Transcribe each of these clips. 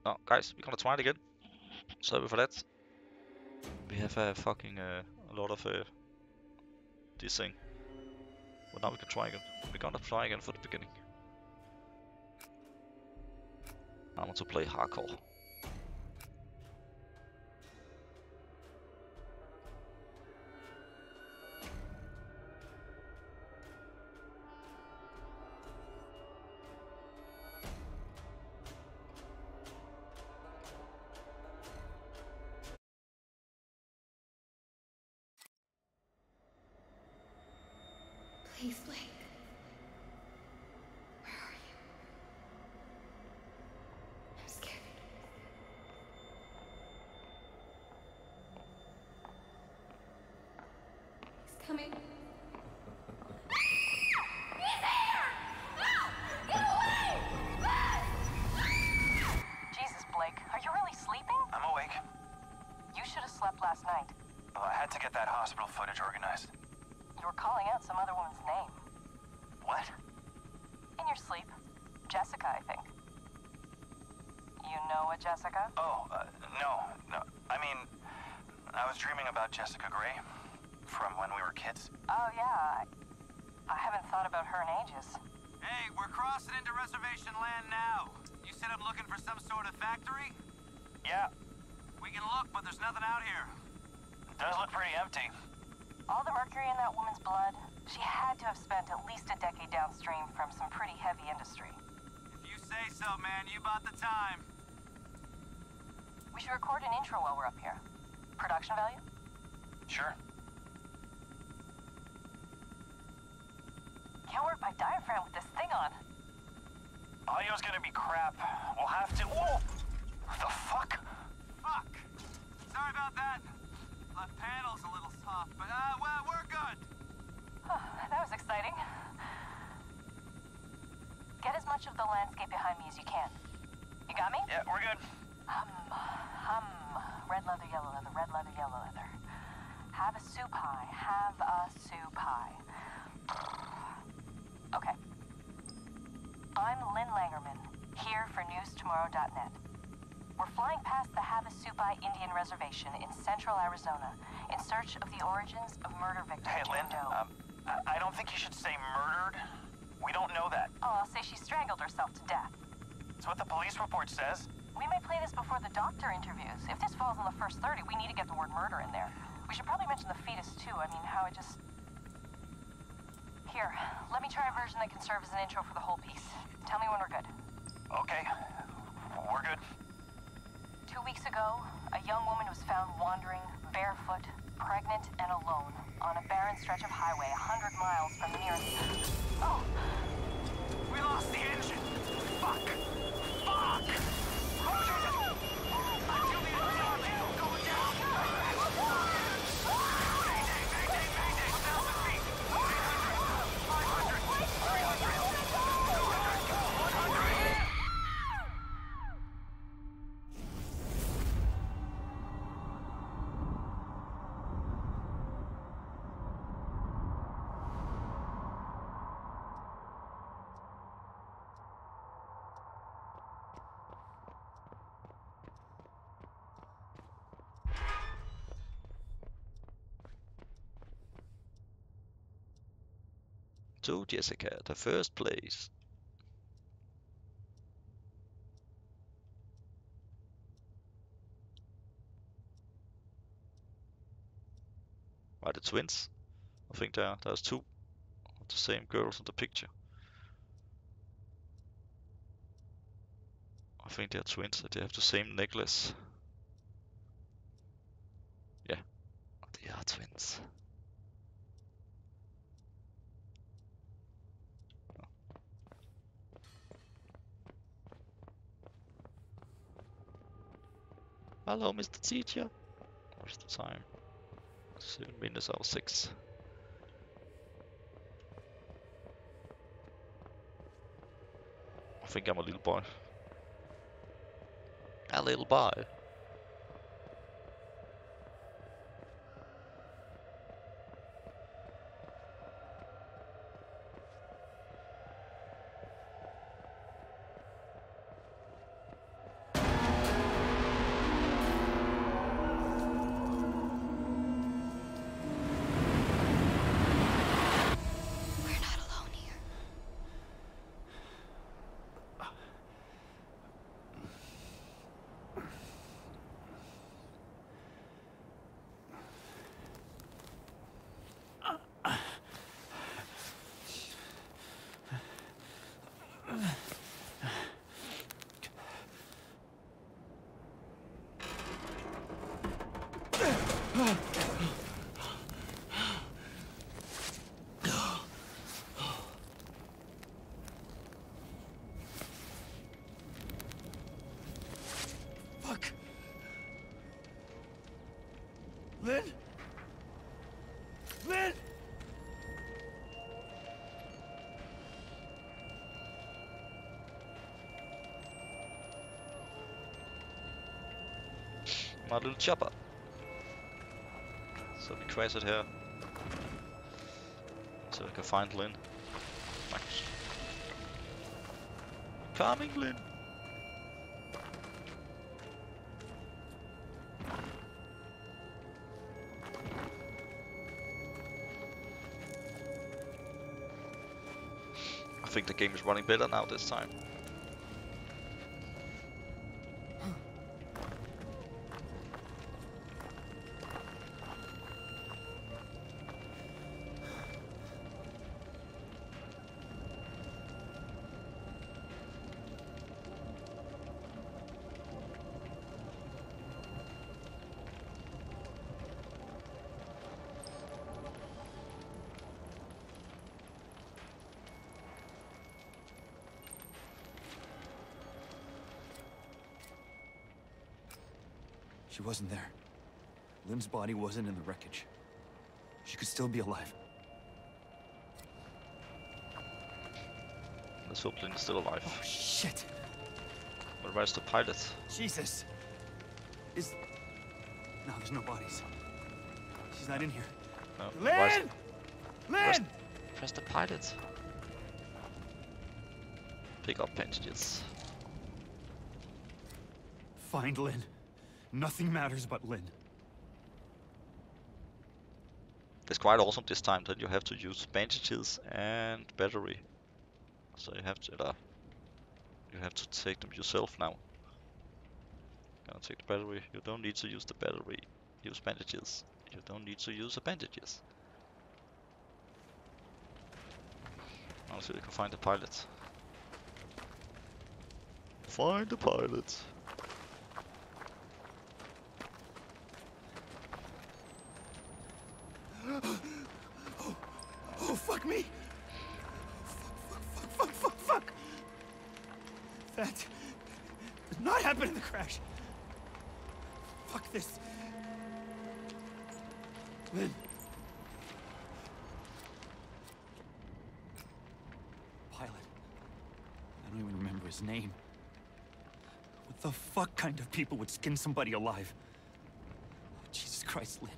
No, guys, we're gonna try it again. Sorry for that. We have a fucking a lot of this thing. But now we can try again. We're gonna try again for the beginning. I want to play hardcore. Please, Blake. Where are you? I'm scared. He's coming. He's here! No! Get away! Jesus, Blake, are you really sleeping? I'm awake. You should have slept last night. Well, I had to get that hospital footage organized. You were calling out some other woman's name. What? In your sleep. Jessica, I think. You know a Jessica? Oh, no. I mean, I was dreaming about Jessica Gray from when we were kids. Oh, yeah. I haven't thought about her in ages. Hey, we're crossing into reservation land now. You said I'm looking for some sort of factory? Yeah, We can look, but there's nothing out here. it does look pretty empty. All the mercury in that woman's blood, she had to have spent at least a decade downstream from some pretty heavy industry. If you say so, man, you bought the time. We should record an intro while we're up here. Production value? Sure. Can't work my diaphragm with this thing on. Audio's gonna be crap. We'll have to... Whoa! What the fuck? Fuck! Sorry about that. Left panel's a little soft, but well, we're good. That was exciting. Get as much of the landscape behind me as you can. You got me? Yeah, we're good. Hum. Red leather, yellow leather, red leather, yellow leather. Have a soup pie, have a soup pie. Okay. I'm Lynn Langerman, here for newstomorrow.net. We're flying past the Havasupai Indian Reservation in central Arizona in search of the origins of murder victim Hey, Lynn, Jane Doe. I don't think you should say murdered. We don't know that. Oh, I'll say she strangled herself to death. It's what the police report says. We may play this before the doctor interviews. If this falls in the first 30, we need to get the word murder in there. We should probably mention the fetus, too. I mean, how it just... Here, let me try a version that can serve as an intro for the whole piece. Tell me when we're good. Okay, we're good. 2 weeks ago, a young woman was found wandering, barefoot, pregnant, and alone on a barren stretch of highway 100 miles from the nearest... Oh! We lost the engine. Fuck! Fuck! To Jessica, the first place. Are the twins? I think there's two of the same girls in the picture. I think they're twins. They have the same necklace. Yeah, they are twins. Hello, Mr. Teacher. What's the time? 7 minutes out of 6. I think I'm a little boy. A little boy. Lynn? Lynn! My little chopper. So we crash it here. So we can find Lynn. Thanks. Coming, Lynn! I think the game is running better now this time. She wasn't there. Lynn's body wasn't in the wreckage. She could still be alive. Let's hope Lynn's still alive. Oh, shit! But where's the pilot? Jesus! No, there's no bodies. She's not in here. No. Lynn! Lynn! Press the pilot. Pick up bandages. Find Lynn. Nothing matters but Lynn. It's quite awesome this time that you have to use bandages and battery. So you have to take them yourself now. Gonna take the battery. You don't need to use the battery. Use bandages. You don't need to use the bandages. I'll see if you can find the pilot. Find the pilot. Oh, fuck me! Fuck! That did not happen in the crash. Fuck this. Lynn. Pilot. I don't even remember his name. What the fuck kind of people would skin somebody alive? Oh, Jesus Christ, Lynn.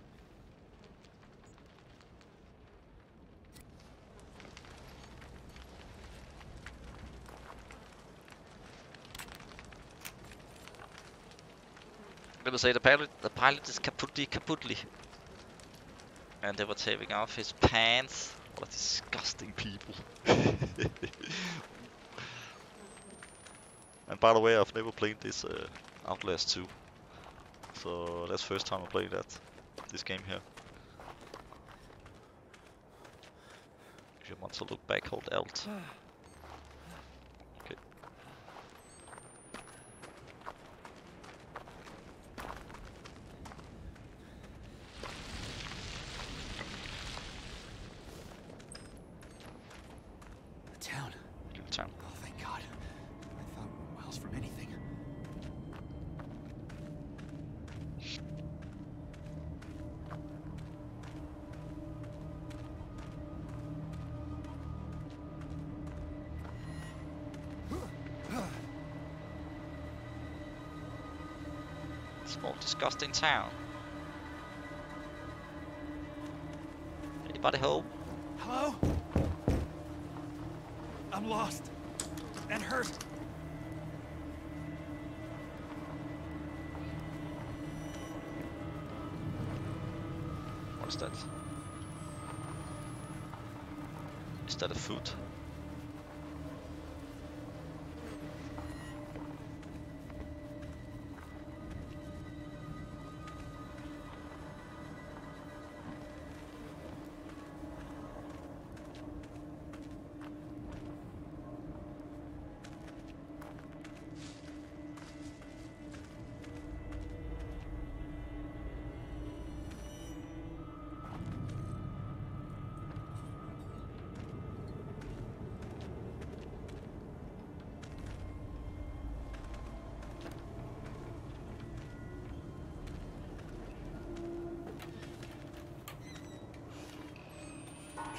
I'm gonna say the pilot is kaputly. And they were taking off his pants. What disgusting people. And by the way, I've never played this Outlast 2. So that's first time I played this game here. If you want to look back, hold Alt. Okay. Town. Little town. Oh, thank God. I thought we were miles from anything. Small disgusting town. Anybody home? Hello? I'm lost. And hurt. What is that? Is that a food?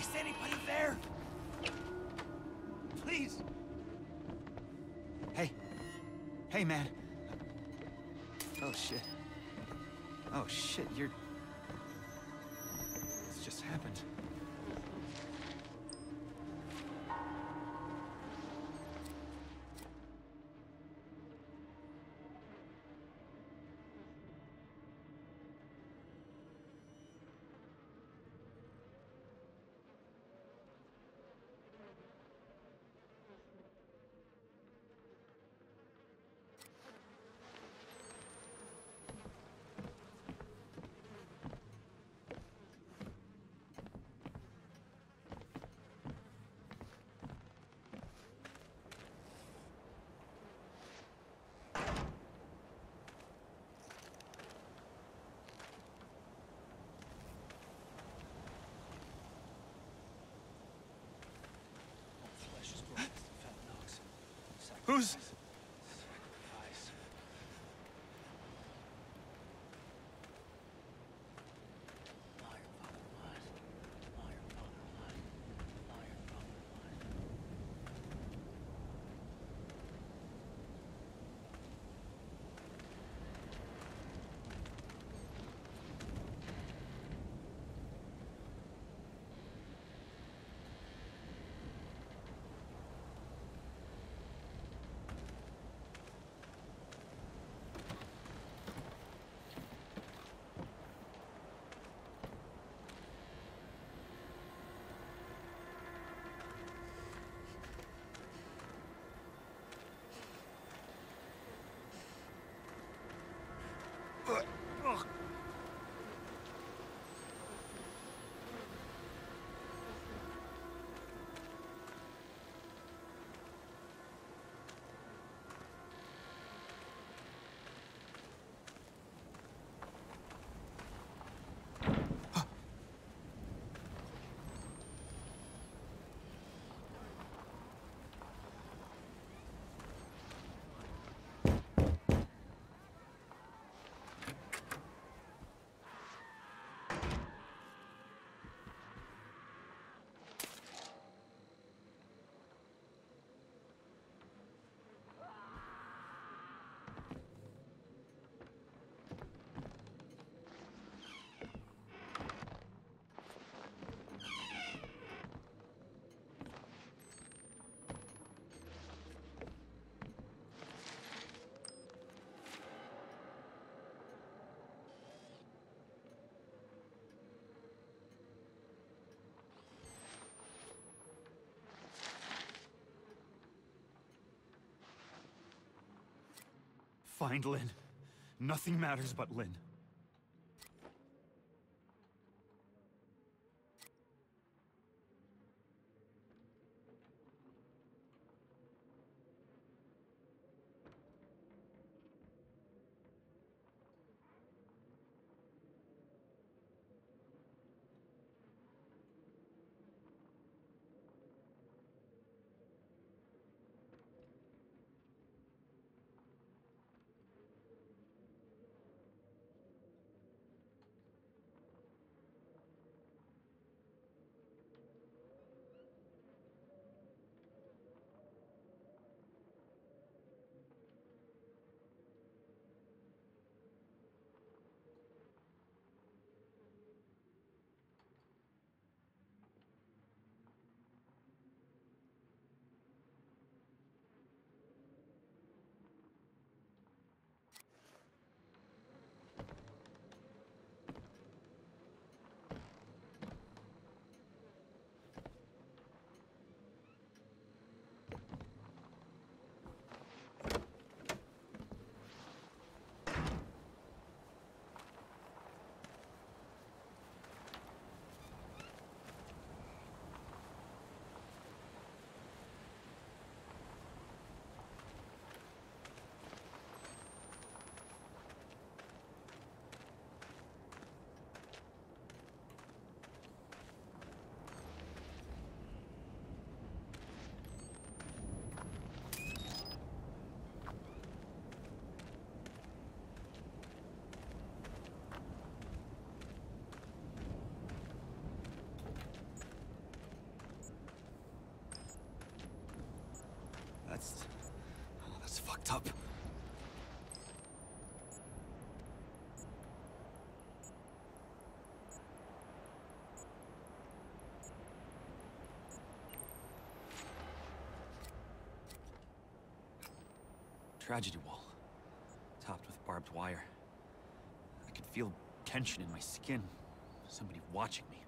Is anybody there? Please. Hey. Hey, man. Oh, shit. Oh, shit, you're... This just happened. Who's... Find Lynn. Nothing matters but Lynn. That's fucked up. Tragedy wall, topped with barbed wire. I could feel tension in my skin. Somebody watching me.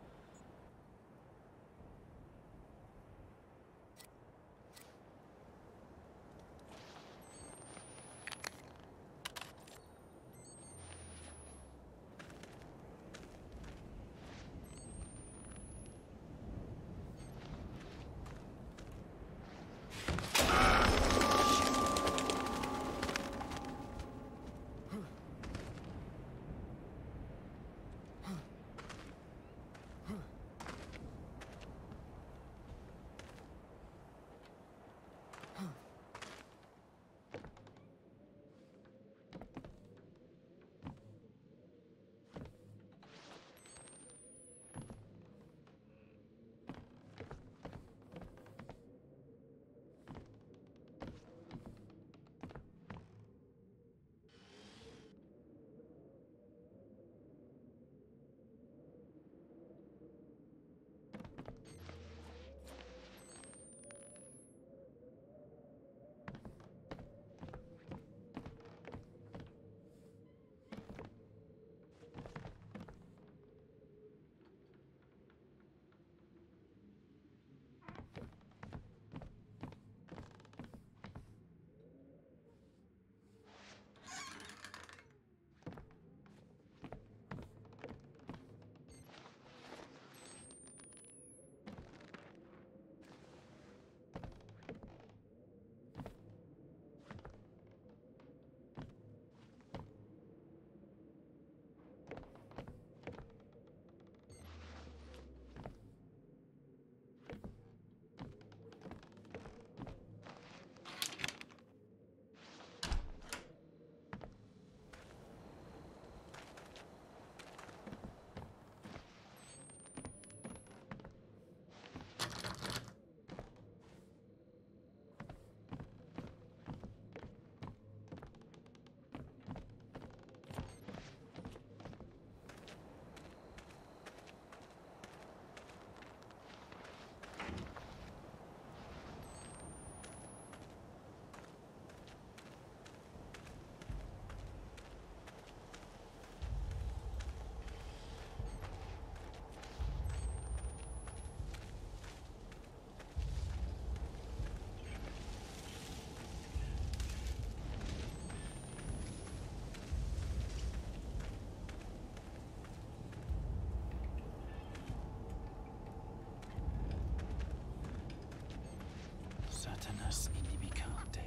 Satanas inhibicante.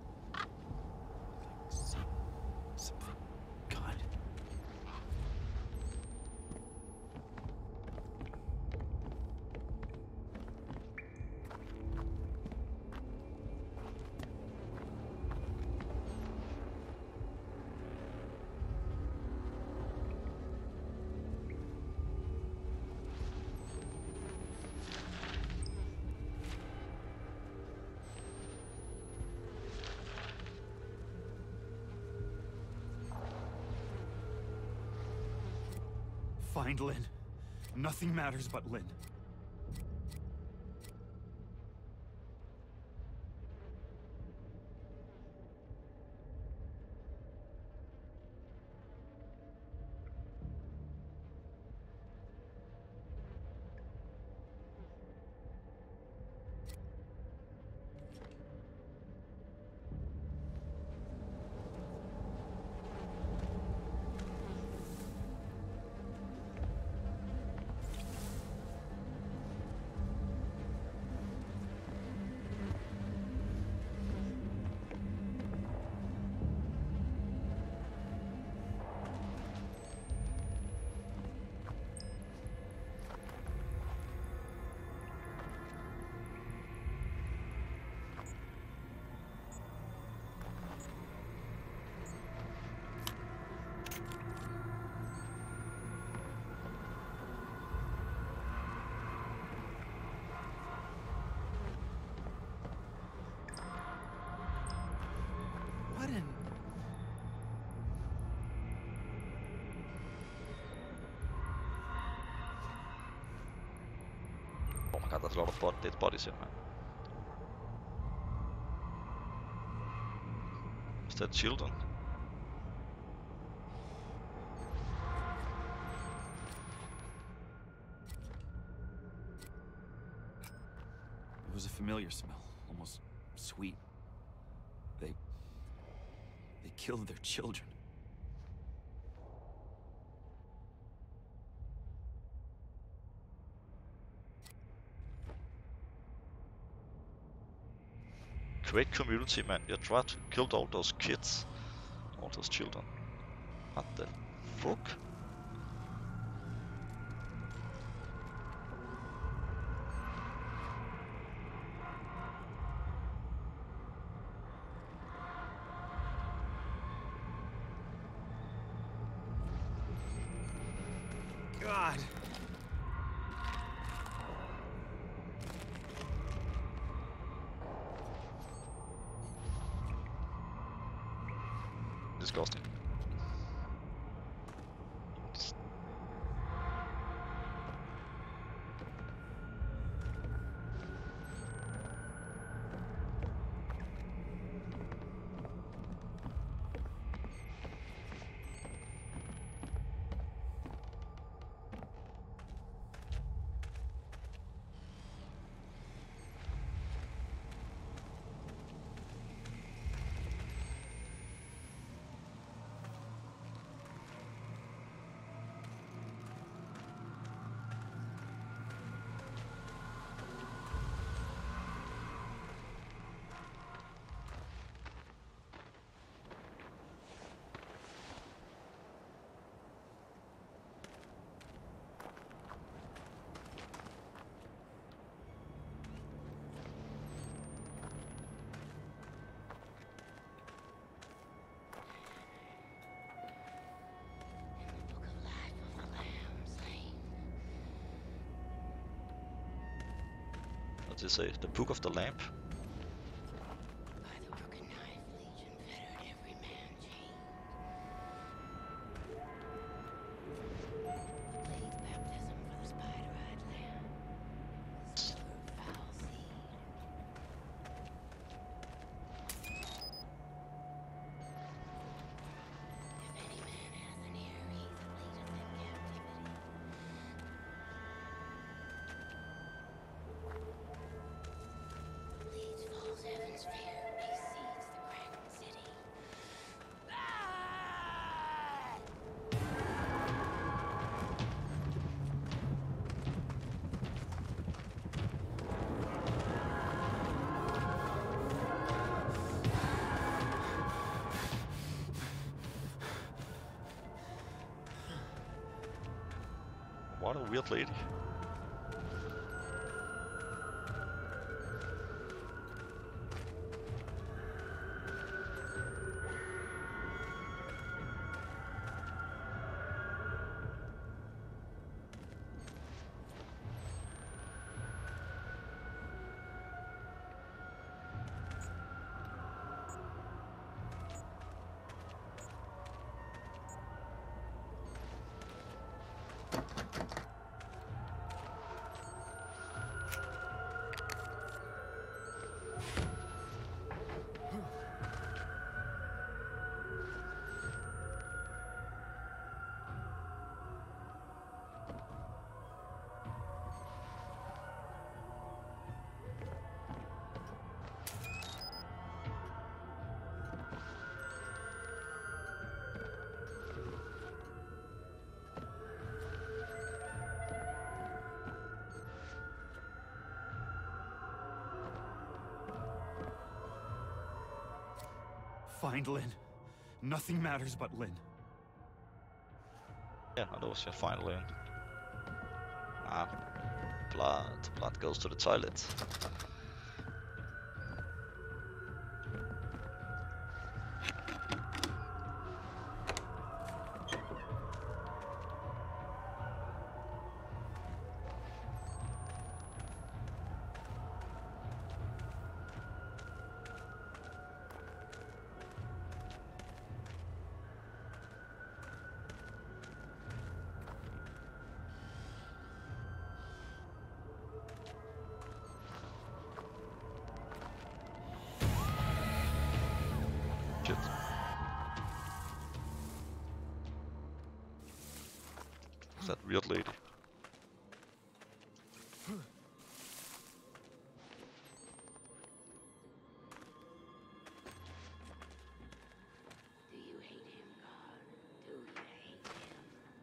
Something. God. Find Lynn. Nothing matters but Lynn. There's a lot of dead bodies here, man. Is that children? It was a familiar smell, almost sweet. They killed their children. Great community, man. You tried to kill all those kids, all those children. What the fuck? God. Disgusting. What does it say? The Book of the Lamp? By the crooked knife, Legion fettered every man chained. Blade baptism for the spider-eyed lamb. Silver foul seed. If any man has an ear, he that leadeth in captivity. Leads falls heaven's fear, precedes the cracked city. Ah! What a weird lady. Find Lynn. Nothing matters but Lynn. Yeah, that was your final in. Ah, blood. Blood goes to the toilet. Who's that weird lady? Do you hate him, God? Do you hate him?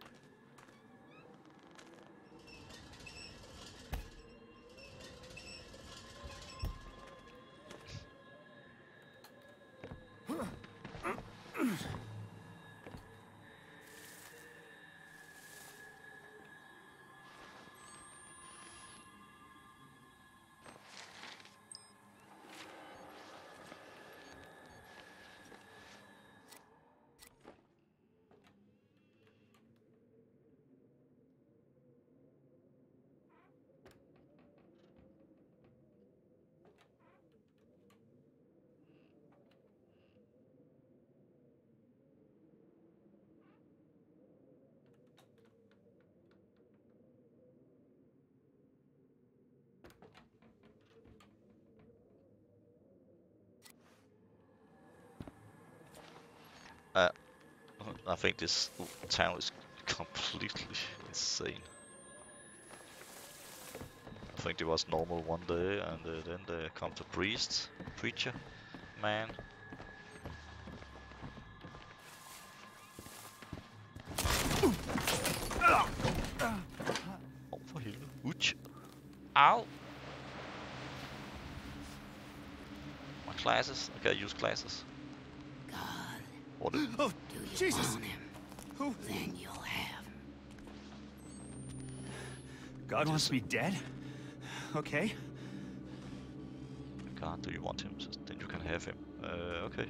I think this town is completely insane. I think it was normal one day, and then they come to preacher, man. Oh, for helvede. Ouch. Ow! My glasses. I gotta use glasses. God, What? Oh, do you Jesus! want him? Who? Then you'll have him. God wants me dead? Okay. God, do you want him? Then you can have him. Okay.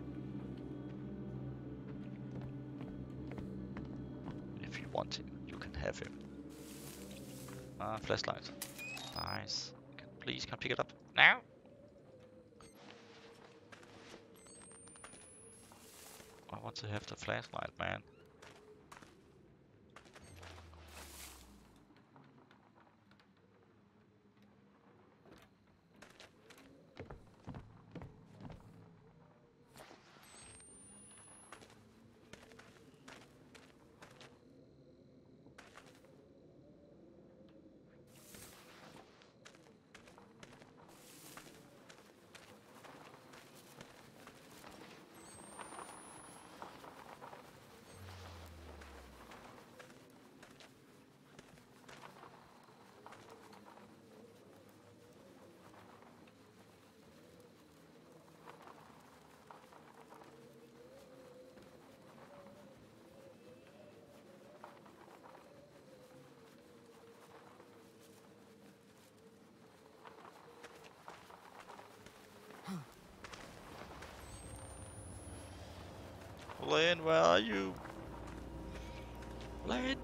If you want him, you can have him. Ah, flashlight. Nice. Please, can I pick it up now? I want to have the flashlight, man. Lane, where are you? Lane?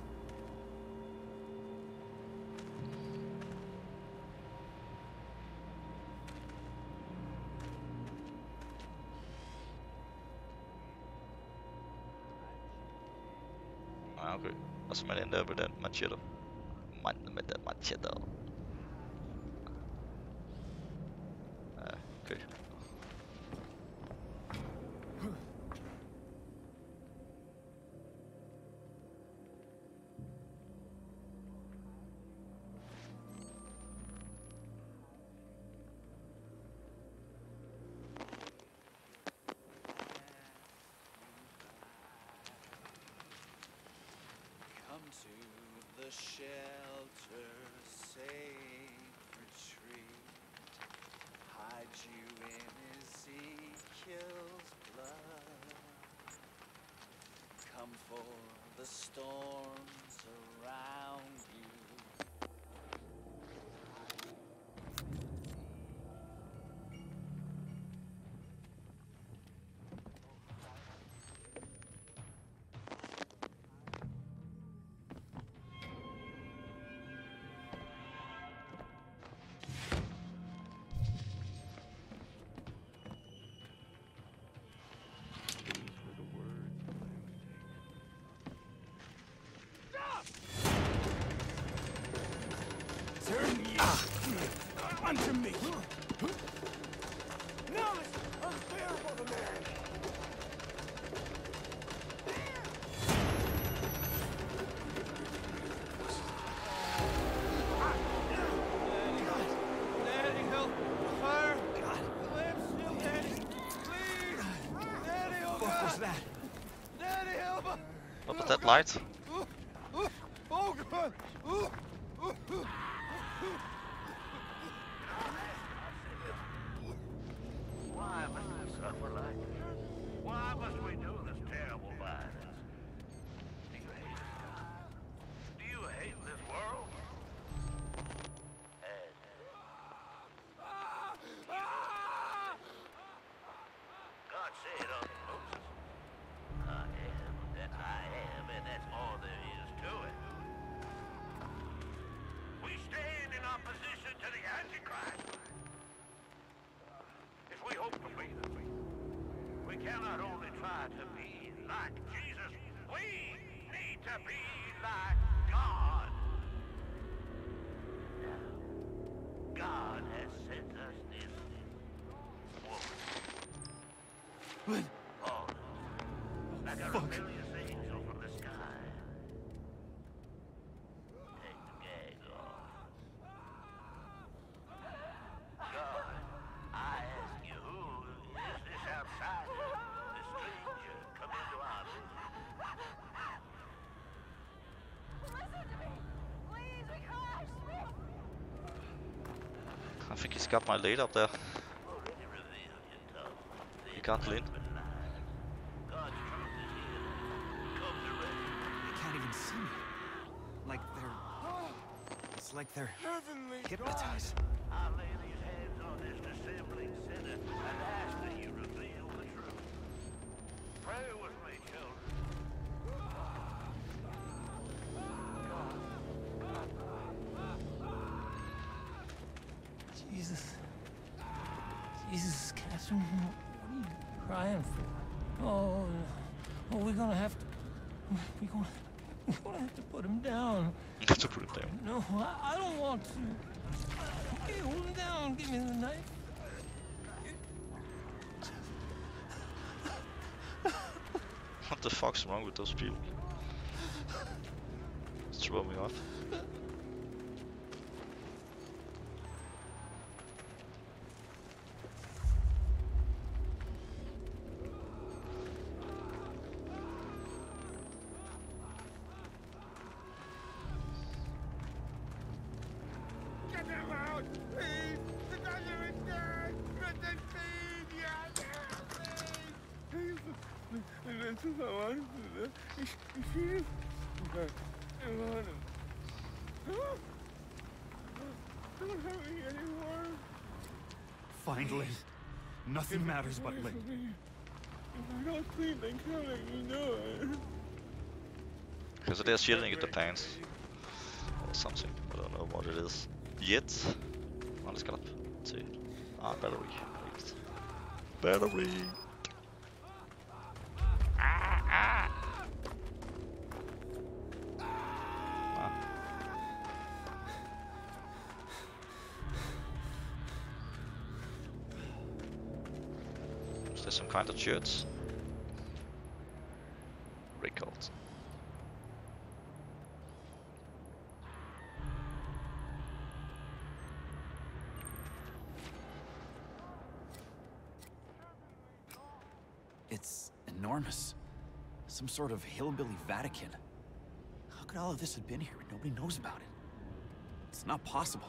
Ah, okay. Vad som hände över den machete? Mannen med den machete. Okay. Come to the shelter, safe retreat. Hide you in Ezekiel's blood. Come for the storms around you. was that? Daddy, help us! What was that light? Oh, God! Why must we suffer like this? Why must we do this terrible violence? Do you hate us, God? Do you hate this world? And God said unto Moses, I am that I am, and that's all there is to it. We stand in opposition to the Antichrist. If we hope to be the we cannot only try to be like Jesus, we need to be like God. Now, God has sent us this woman. All like a rebellious angel from the sky. Take the gag off. God, I ask you, who is this outsider, this stranger, come into our midst? Listen to me! Please, we can't! I think he's got my lid up there. Already revealed your tongue. He can't lean. God's truth is here. Comes already. They can't even see me. Like they're... It's like they're Heavenly hypnotized. I lay these hands on this dissembling sinner and ask that you reveal the truth. Pray with me, children. Jesus. Jesus, Catherine, what are you crying for? Oh, we're gonna have to... We're gonna have to put him down. To put it down. No, I don't want to. Okay, hold him down. Give me the knife. What the fuck's wrong with those people? It's throwing me off. Get them out! Please! The doctor is dead! Listen, please! Yeah, please! This is how I want to do. I want him. Don't hurt me anymore. Finally. Nothing matters but Lynn. If I don't sleep, they kill me, you know it. Okay, so they're shitting in the pants. Or something. I don't know what it is. Yet. Man, let's get up. Let's see. Ah, battery. Wait. Battery! Ah. Is there some kind of church? Records. It's enormous. Some sort of hillbilly Vatican. How could all of this have been here and nobody knows about it? It's not possible.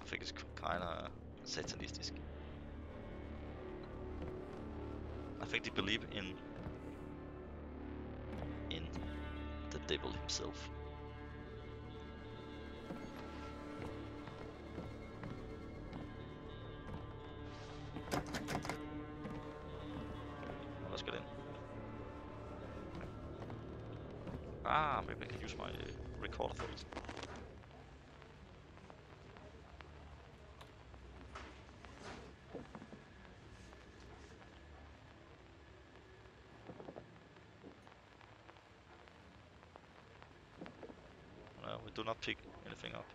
think it's kinda satanistic. I think they believe in the devil himself. Well, let's get in. Ah, maybe I can use my recorder for it. No, we do not pick anything up.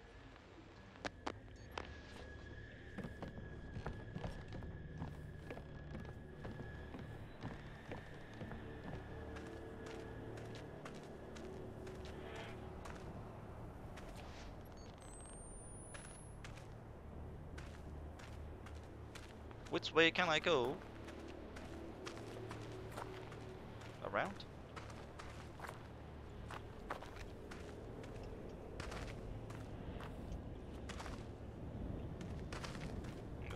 Which way can I go? Around? No.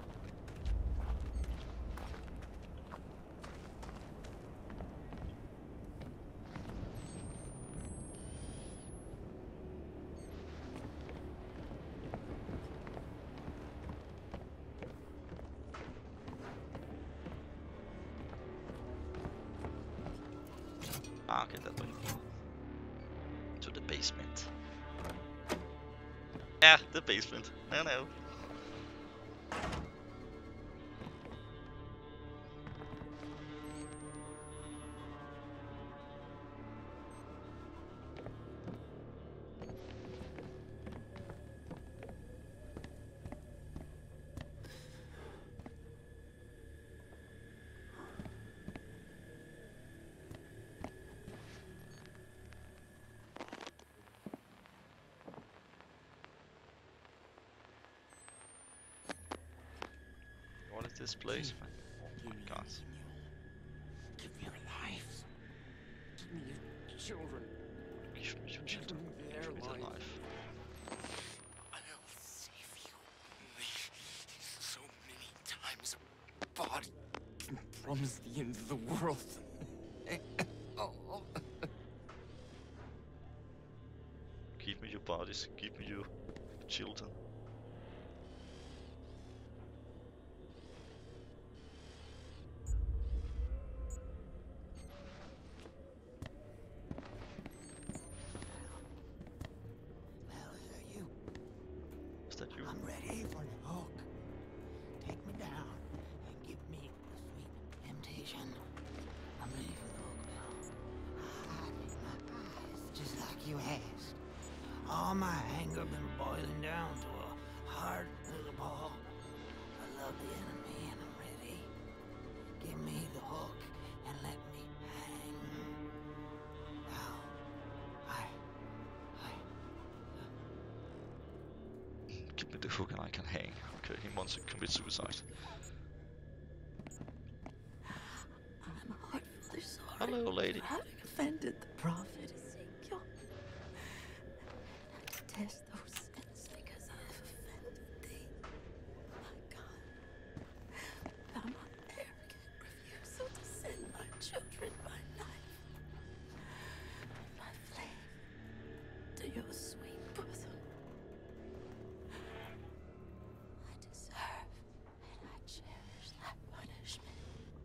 Ah, okay, that way. To the basement. Yeah, the basement. No. What is this place, man? Oh my god. Give me your lives. Give me your children. Give me your children. Give me the life. I'll save you. So many times a body can promise the end of the world. Oh. Give me your bodies. Give me your children. Hell, is that you? Is that you? I'm ready for the hook. Take me down and give me the sweet temptation. I'm ready for the hook now. Hide in my eyes, just like you asked. All my anger been boiling down to a hard little ball. I love the enemy and I'm ready. Give me the hook and let me hang. Now, Give me the hook and I can hang. Okay, he wants to commit suicide. I'm heartfully sorry. Hello, lady. For having offended the prophet Ezekiel. I detest those sins because I have offended thee, my God. Thou my arrogant refusal to send my children my knife, my flame to your sweet bosom. I deserve and I cherish that punishment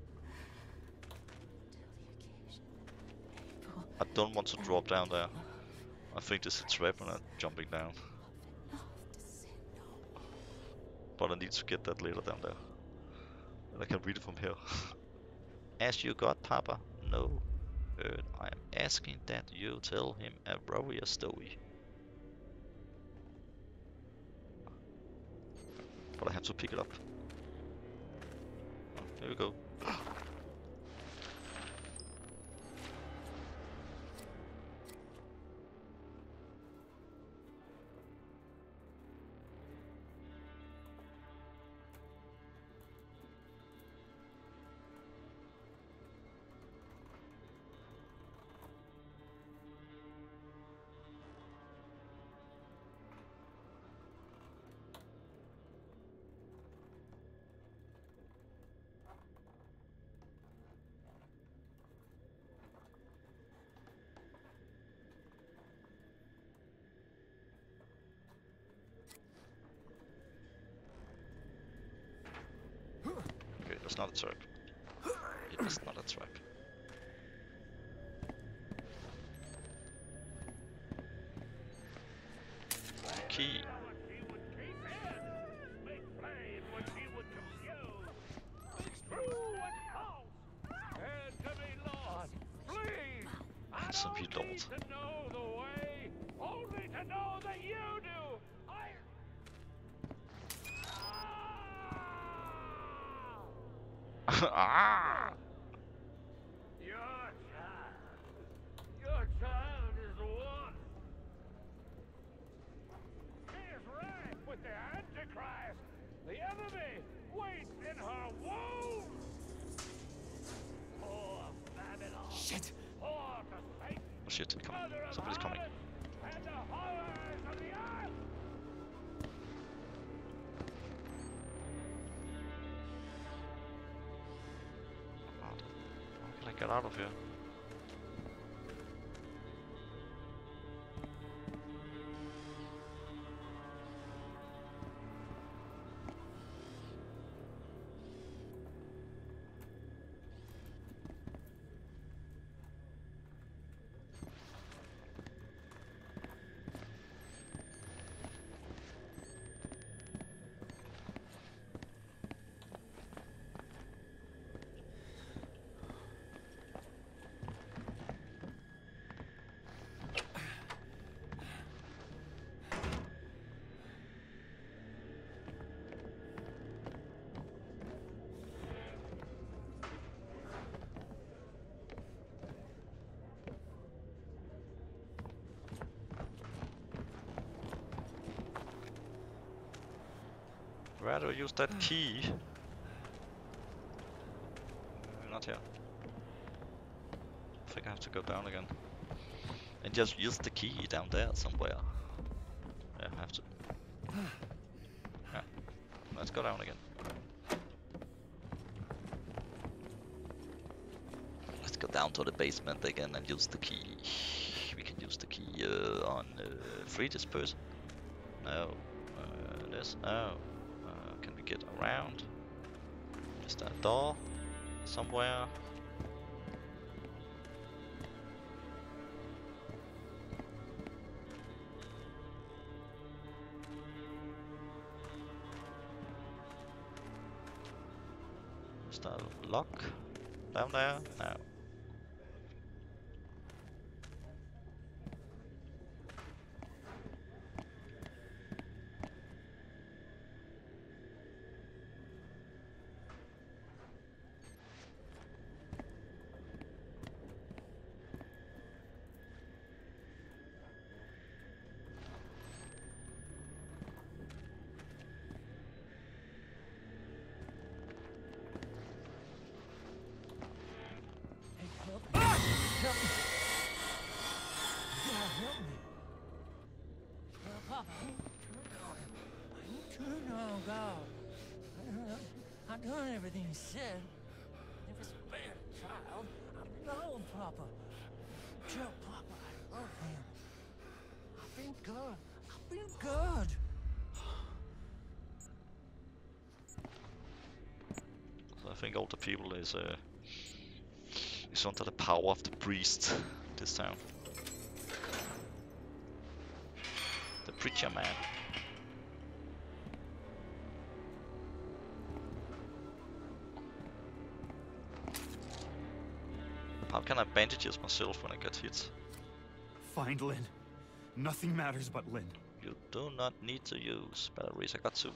till the occasion able I don't want to drop down there. I think this is a trap and I'm jumping down. enough to sin no more. But I need to get that later down there. And I can read it from here. As you got, Papa? No. I am asking that you tell him a warrior story. But I have to pick it up. Oh, here we go. was not a trap. It was not a trap. Key. Some you don't. To know the way, only to know that you do. Ah! Your child is the one. She is ripe with the Antichrist. The enemy waits in her womb. Poor Babylon. Shit! Poor to Satan. Oh shit, come on. Mother of Somebody's coming. harlots and the horrors of the earth. How can I get out of here? Where do I use that key? Not here. I think I have to go down again. And just use the key down there somewhere. Yeah, I have to. Yeah. Let's go down again. Let's go down to the basement again and use the key. We can use the key on free this person. No. This. No. Can we get around? Is there a door somewhere? Is there a lock down there? No. Help me. God, help me. Papa, no, God. I done everything he said. Never spared a child. No, Papa. Tell Papa I love him. I've been good. I've been good. So I think all the people is under the power of the priest this town. The preacher man. How can I bandages myself when I get hit? Find Lynn. Nothing matters but Lynn. You do not need to use batteries. I got two.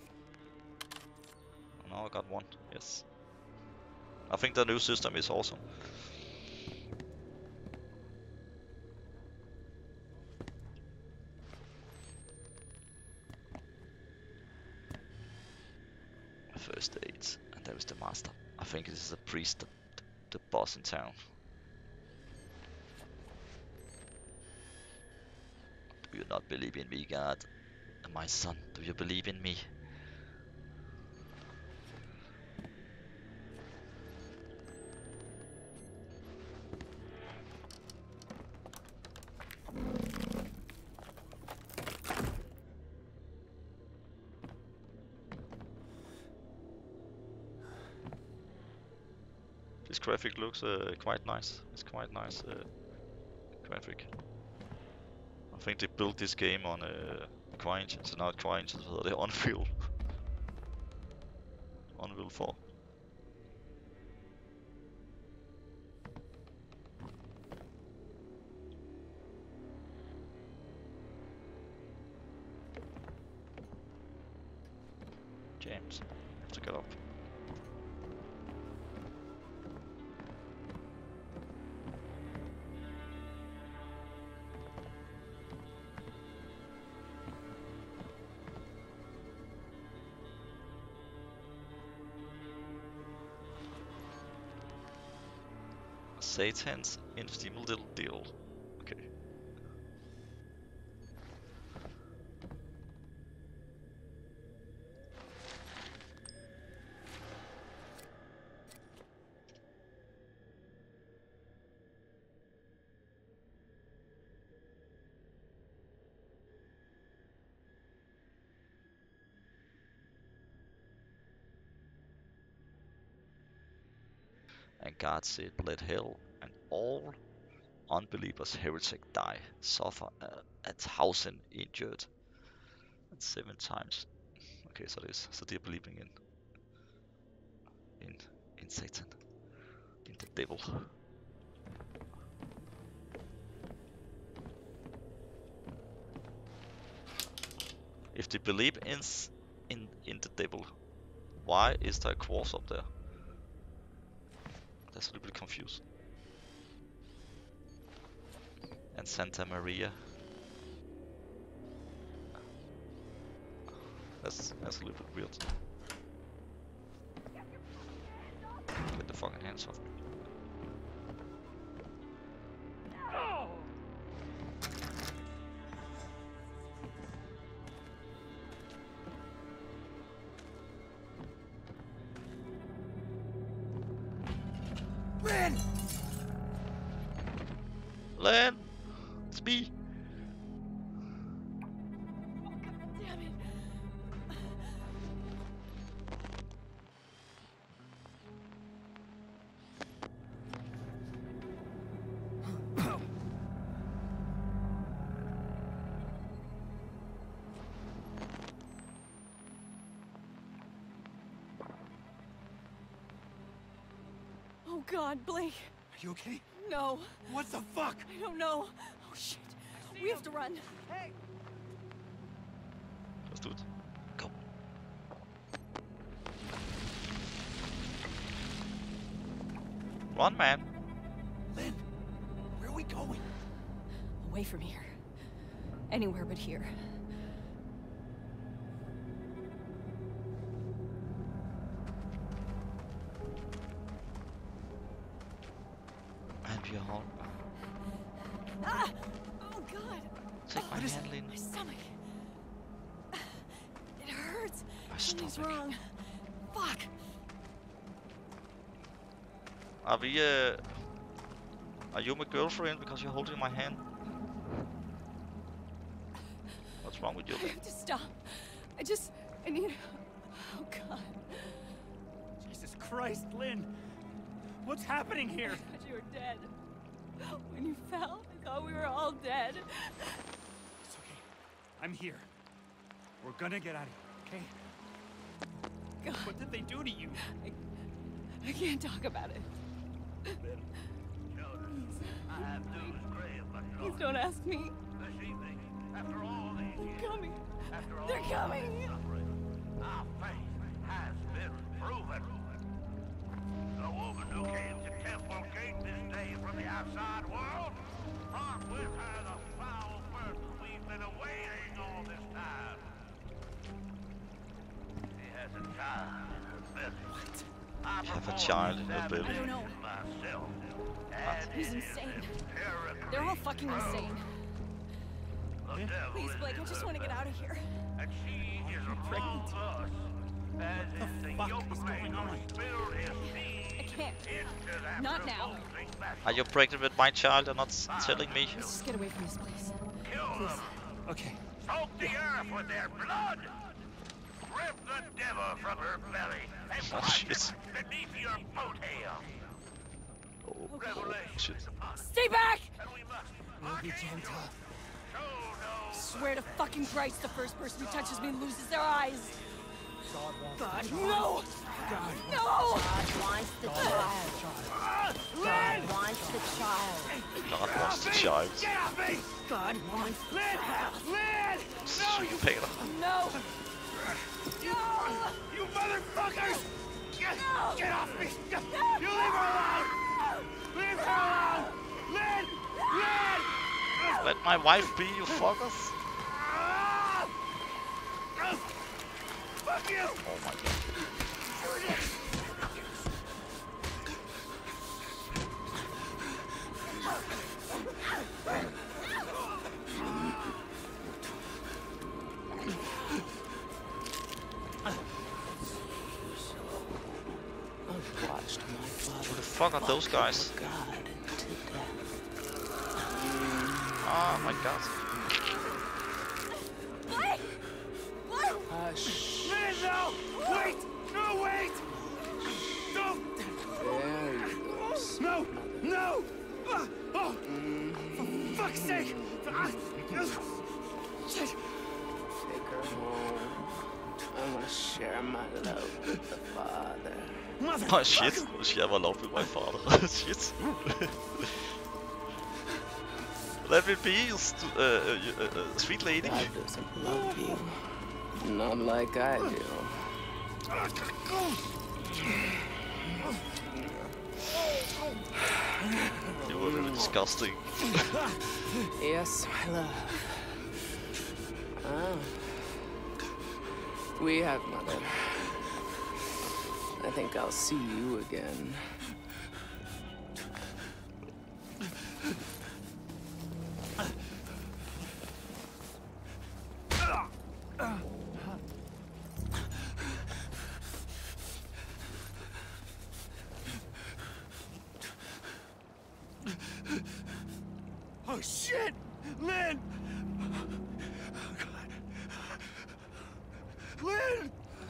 Now I got one. Yes. I think the new system is awesome. First aid, and there is the master. I think this is a priest, the boss in town. Do you not believe in me, God? My son, do you believe in me? graphic looks quite nice. It's quite nice graphic. I think they built this game on CryEngine, so not CryEngine, så hedder det Unreal. Unreal 4. James, you have to get up. Satan's infamous little deal. Okay. And God said, let hell and all unbelievers, heretic die, suffer 1,000 injured, and 7 times. Okay, so they're believing in Satan, in the devil. If they believe in the devil, why is there a cross up there? That's a little bit confused. And Santa Maria. That's a little bit weird. Get the fucking hands off me. Lynn! Lynn! It's me! Damn it. Oh God, Blake. Are you okay? No, What the fuck? I don't know. Oh shit. We have to run. Let's do it. Go. Run, man! Lynn, where are we going? Away from here. Anywhere but here. And we are home. Ah! Oh God! Take my hand, Lynn. My stomach. It hurts. My Something's stomach. wrong. Fuck. Are you my girlfriend because you're holding my hand? What's wrong with you? I have to stop. I need. Oh God. Jesus Christ, Lynn! What's happening here? I thought you were dead. When you fell, I thought we were all dead. It's okay. I'm here. We're gonna get out of here, okay? God, What did they do to you? I can't talk about it. Children, I have news grave but Please lost. don't ask me. This evening, after all these They're years, coming. after all They're coming. this suffering, our faith has been proven. The woman who came to Temple Gate this day from the outside world brought with her the foul burden we've been awaiting all this time. She has a child in her belly. What? I You have a performed child in her belly. I don't know. myself. And He's it is insane. empirically They're all fucking proved. insane. The devil Please, is Blake, I in just her want to get belly. out of here. And she is pregnant? among us. As What is the the fuck yoke is going maker on? who spilled his seed I can't. into that Not now. revolting vessel. Are you pregnant with my child and not telling me? Let's just get away from this place. Kill them. Okay. Soak the earth with their blood. Rip the devil from her belly and Oh, crush shit. it beneath your boat hail. Revelation shit. is upon us, Stay back! and we must Be gentle. show no Swear to fucking Christ, the first person who touches me loses their eyes. God, no! God. No! God wants the child. God wants the child. God wants the child. Get off me! God wants the child. Lynn! Psykopater. No! No! You motherfuckers! Get off me! You leave her alone! Leave her alone! Lynn! Lynn! Let my wife be, you fuckers. Ah! Fuck you! Oh my god. I've watched my father Who the fuck are those guys? God to death. Oh my god. What? What? Hush. Lynn, no! Wait! No, wait! Don't! There you go. No! No! Oh! For fuck's sake! Shit! Take her home. I want to share my love with the father. Mother! Oh shit. She have a love with my father. Shit. Let me be, you sweet lady. God doesn't love you. Not like I do. You were really disgusting. Yes, my love. Ah. We have, mother. I think I'll see you again. Oh shit! Lynn! Oh god. Lynn!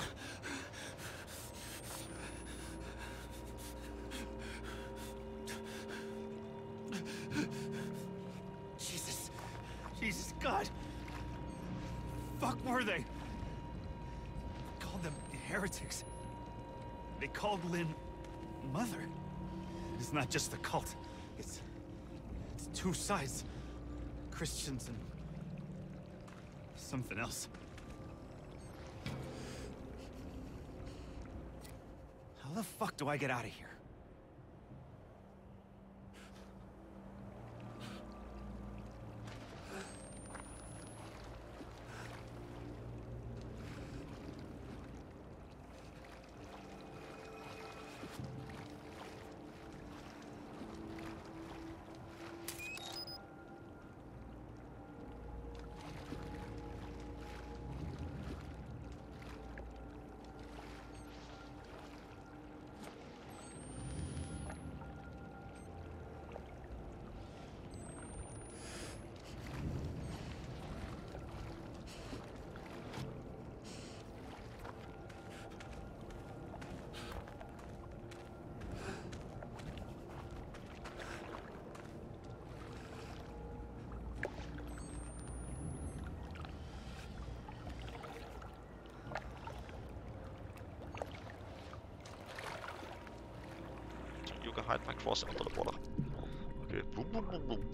Jesus. Jesus, God. Fuck were they? Called them heretics. They called Lynn mother. It's not just a cult. It's two sides. Christians and something else. How the fuck do I get out of here? You can hide my cross under the water. Okay. Boom, boom, boom, boom.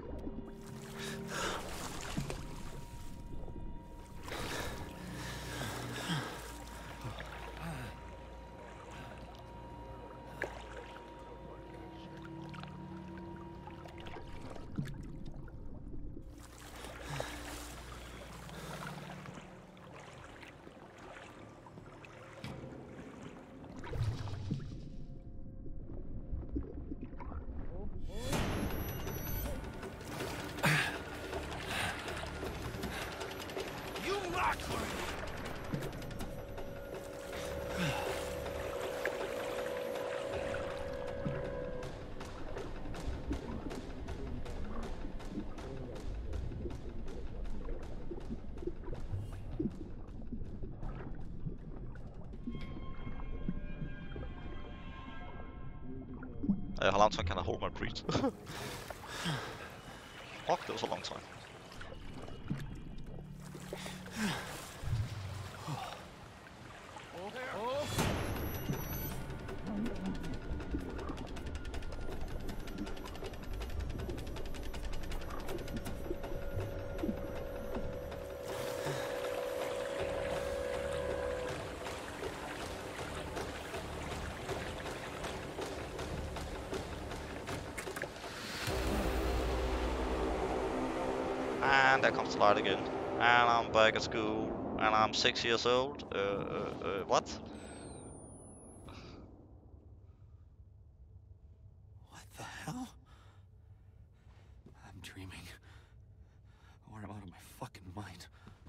You mocked me! How long time can I hold my breath? Fuck, that was a long time. And there comes the light again. And I'm back at school. And I'm 6 years old. What? What the hell? I'm dreaming. Or I'm out of my fucking mind.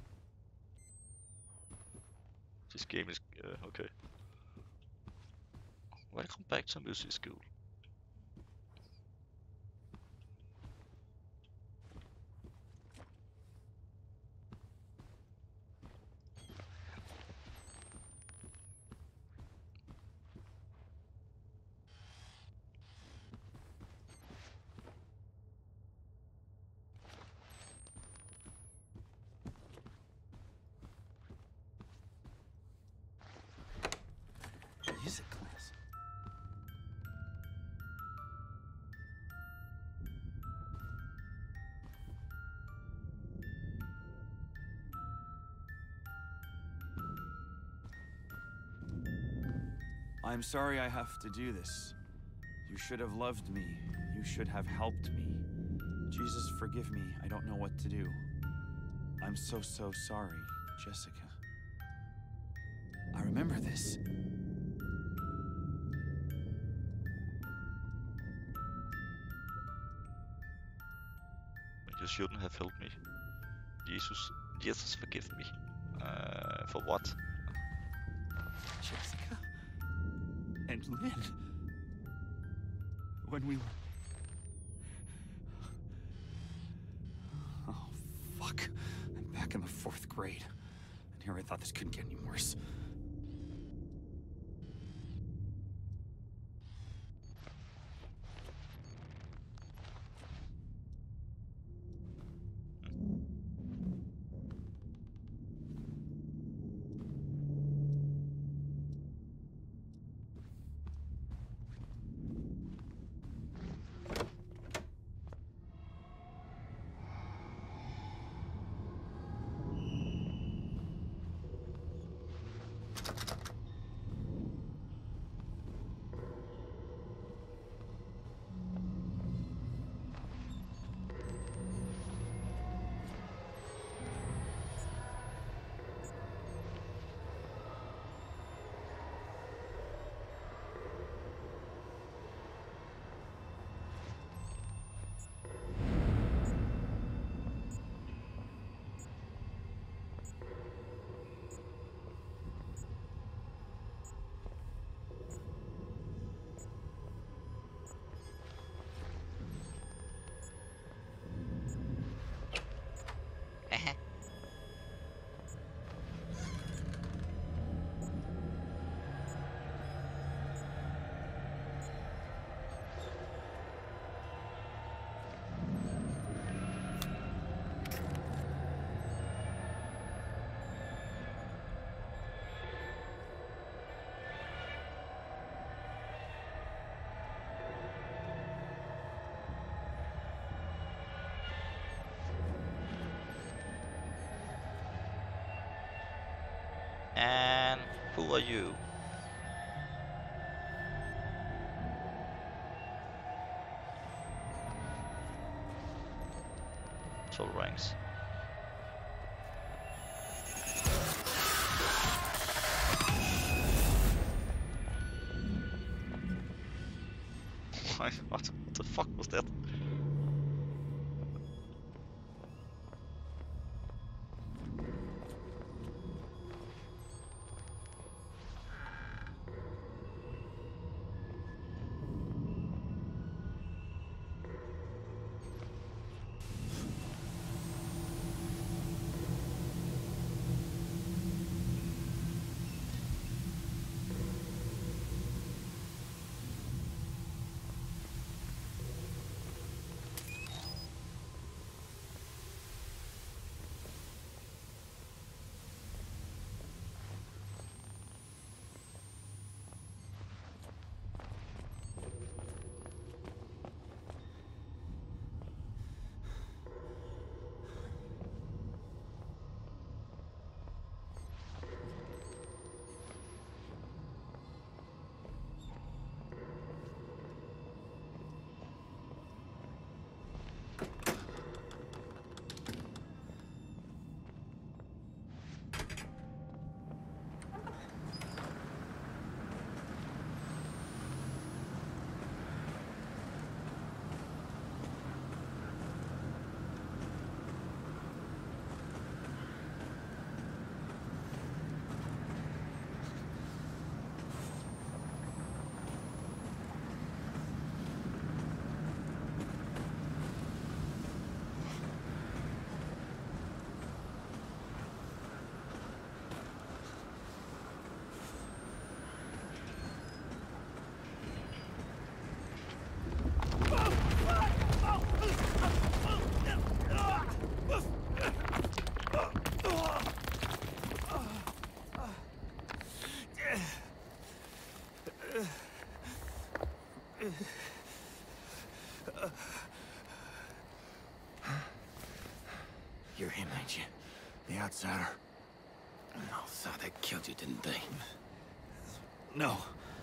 This game is okay. Welcome back to music school. Music class. I'm sorry I have to do this. You should have loved me. You should have helped me. Jesus, forgive me. I don't know what to do. I'm so sorry, Jessica. I remember this. You shouldn't have helped me. Jesus, forgive me. For what? Jessica and Lynn. When we were... Oh, fuck. I'm back in the 4th grade. And here I thought this couldn't get any worse. And who are you? Total ranks. What the fuck was that? got you. The outsider. Oh, so they killed you, didn't they? No.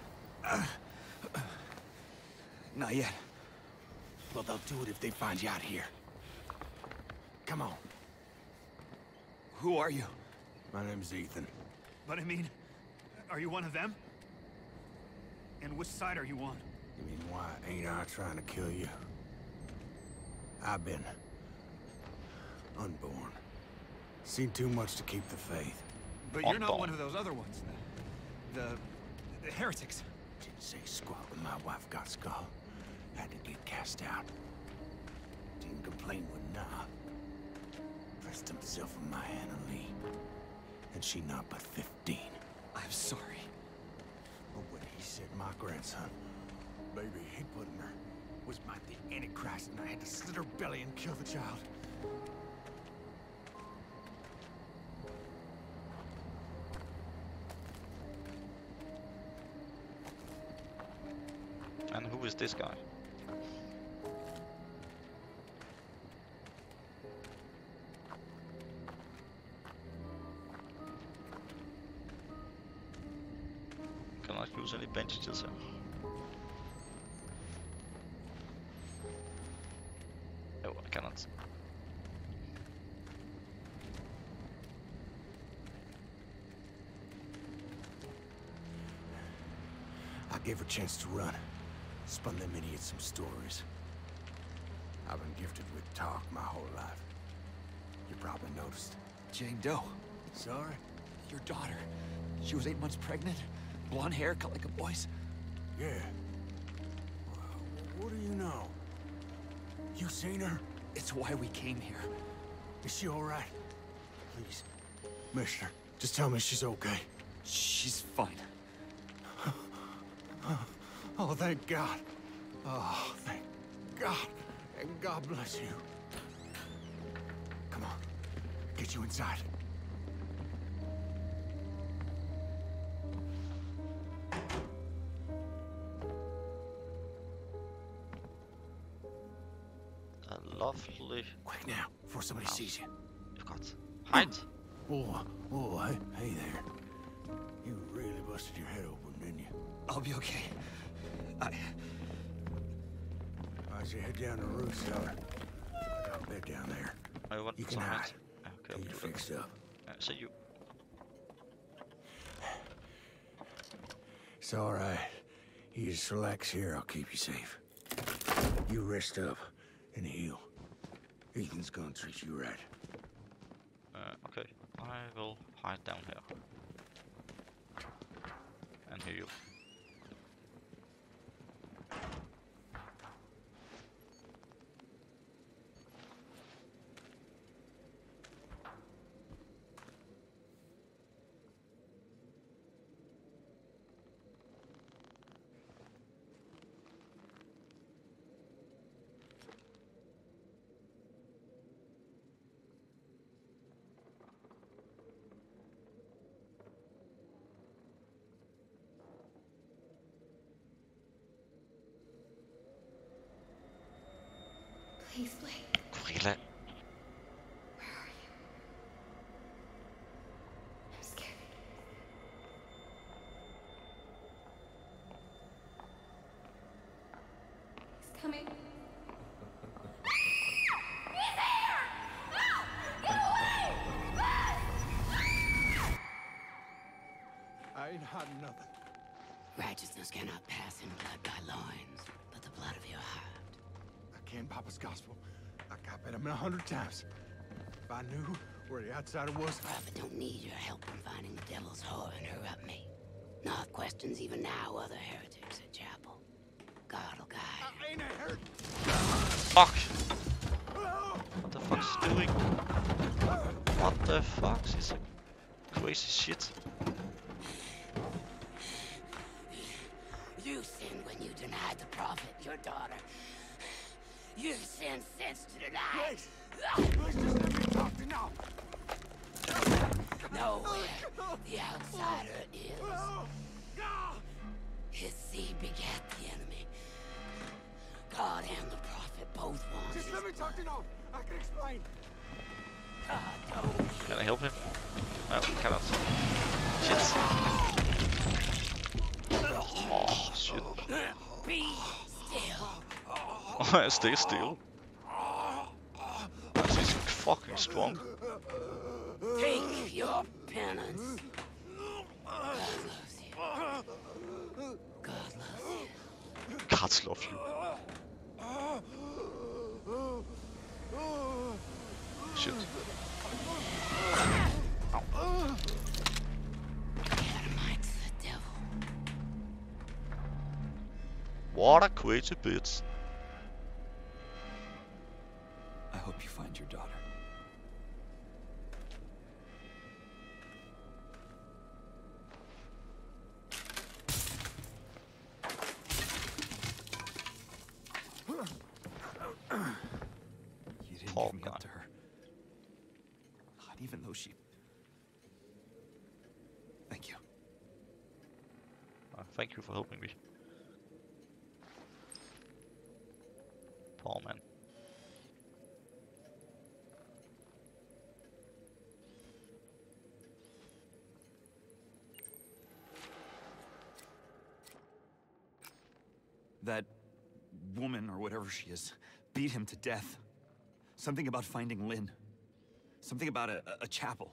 Not yet. Well, they'll do it if they find you out here. Come on. Who are you? My name's Ethan. But I mean, are you one of them? And which side are you on? You mean, why ain't I trying to kill you? I've been unborn. Seen too much to keep the faith. But you're not one of those other ones. The heretics. Didn't say squat when my wife got skull. Had to get cast out. Didn't complain when Knoth pressed himself on my Anna Lee. And she not but 15. I'm sorry. But when he said my grandson, baby he put in her, was my the Antichrist, and I had to slit her belly and kill the child. And who is this guy? Cannot use any bandages here. No, I cannot. I gave her a chance to run. Spun them idiots some stories. I've been gifted with talk my whole life. You probably noticed. Jane Doe. Sorry? Your daughter. She was 8 months pregnant. Blonde hair, cut like a boy's. Yeah. Well, what do you know? You seen her? It's why we came here. Is she all right? Please, Mister, just tell me she's okay. She's fine. Oh, thank God. Oh, thank God. And God bless you. Come on. Get you inside. A lovely... Quick now, before somebody sees you. You've got... Hide! Oh, hey there. You really busted your head open, didn't you? I'll be okay. Why'd you head down the roof cellar? I got a bed down there. I want You to can hide. hide. Okay, Get you fixed up. So you... It's all right. You just relax here. I'll keep you safe. You rest up and heal. Ethan's gonna treat you right. Okay, I will hide down here. And heal you. Please, Blake. Gorilla. Where are you? I'm scared. He's coming. He's here! No! Get away! I ain't hiding nothing. Righteousness cannot pass in blood by loins, but the blood of your heart. I can't Papa's gospel. I copied him 100 times. If I knew where the outsider was... Prophet don't need your help in finding the devil's whore and her up me. Knoth questions even now other heretics at chapel. God will guide. I ain't a heretic. Fuck! What the fuck is he doing? What the fuck? This is crazy shit. You sinned when you denied the prophet, your daughter. You sinned since to deny. Let's just let me talk to now. Nowhere the outsider is. His seed begat the enemy. God and the prophet both want Just his let me talk to now. I can explain. Can I help him? No, cannot. Shit. Oh, shit. Be still. Stay still. She's fucking strong. Take your penance. God loves you. God loves you. Gods love you. Shit. Adamite's the devil. What a crazy bitch. I hope you find your daughter. You didn't Poor give me guy. up to her. Not even though she... Thank you. Thank you for helping me. Poor man. That woman, or whatever she is, beat him to death. Something about finding Lynn. Something about a chapel.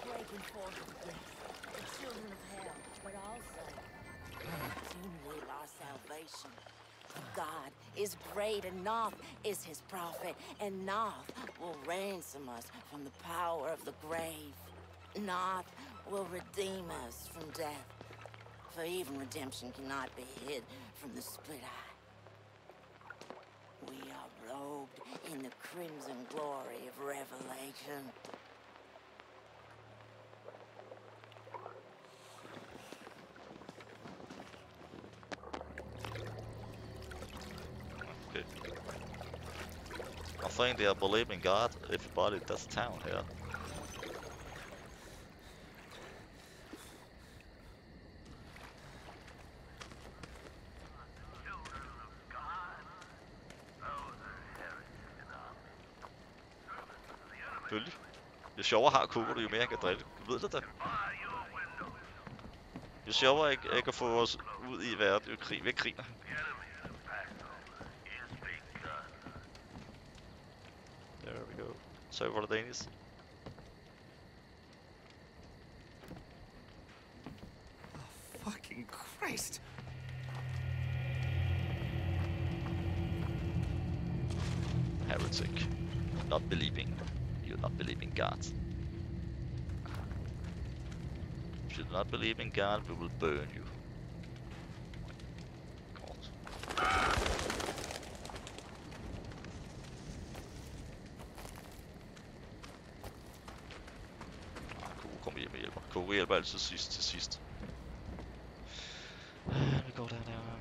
breaking forth of death, the children of hell, but also to live our salvation. God is great, and Knoth is his prophet, and Knoth will ransom us from the power of the grave. Knoth will redeem us from death, for even redemption cannot be hid from the split eye. We are robed in the crimson glory of revelation. Okay. I think they are believing God, everybody in this town here. Selvfølgelig. Jo sjovere har Koko det, jo mere jeg kan drille. Du ved det da. Jo sjovere jeg kan få os ud i verden, jo krig ved kriger. There we go. Sorry for the Danish. Oh, fucking Christ! Heretic. Not believing. You not believe in God. If you do not believe in God, we will burn you. God. Koko kommer hjem og hjælper. Koko hjælper altid sidst til sidst. Vi går dernede.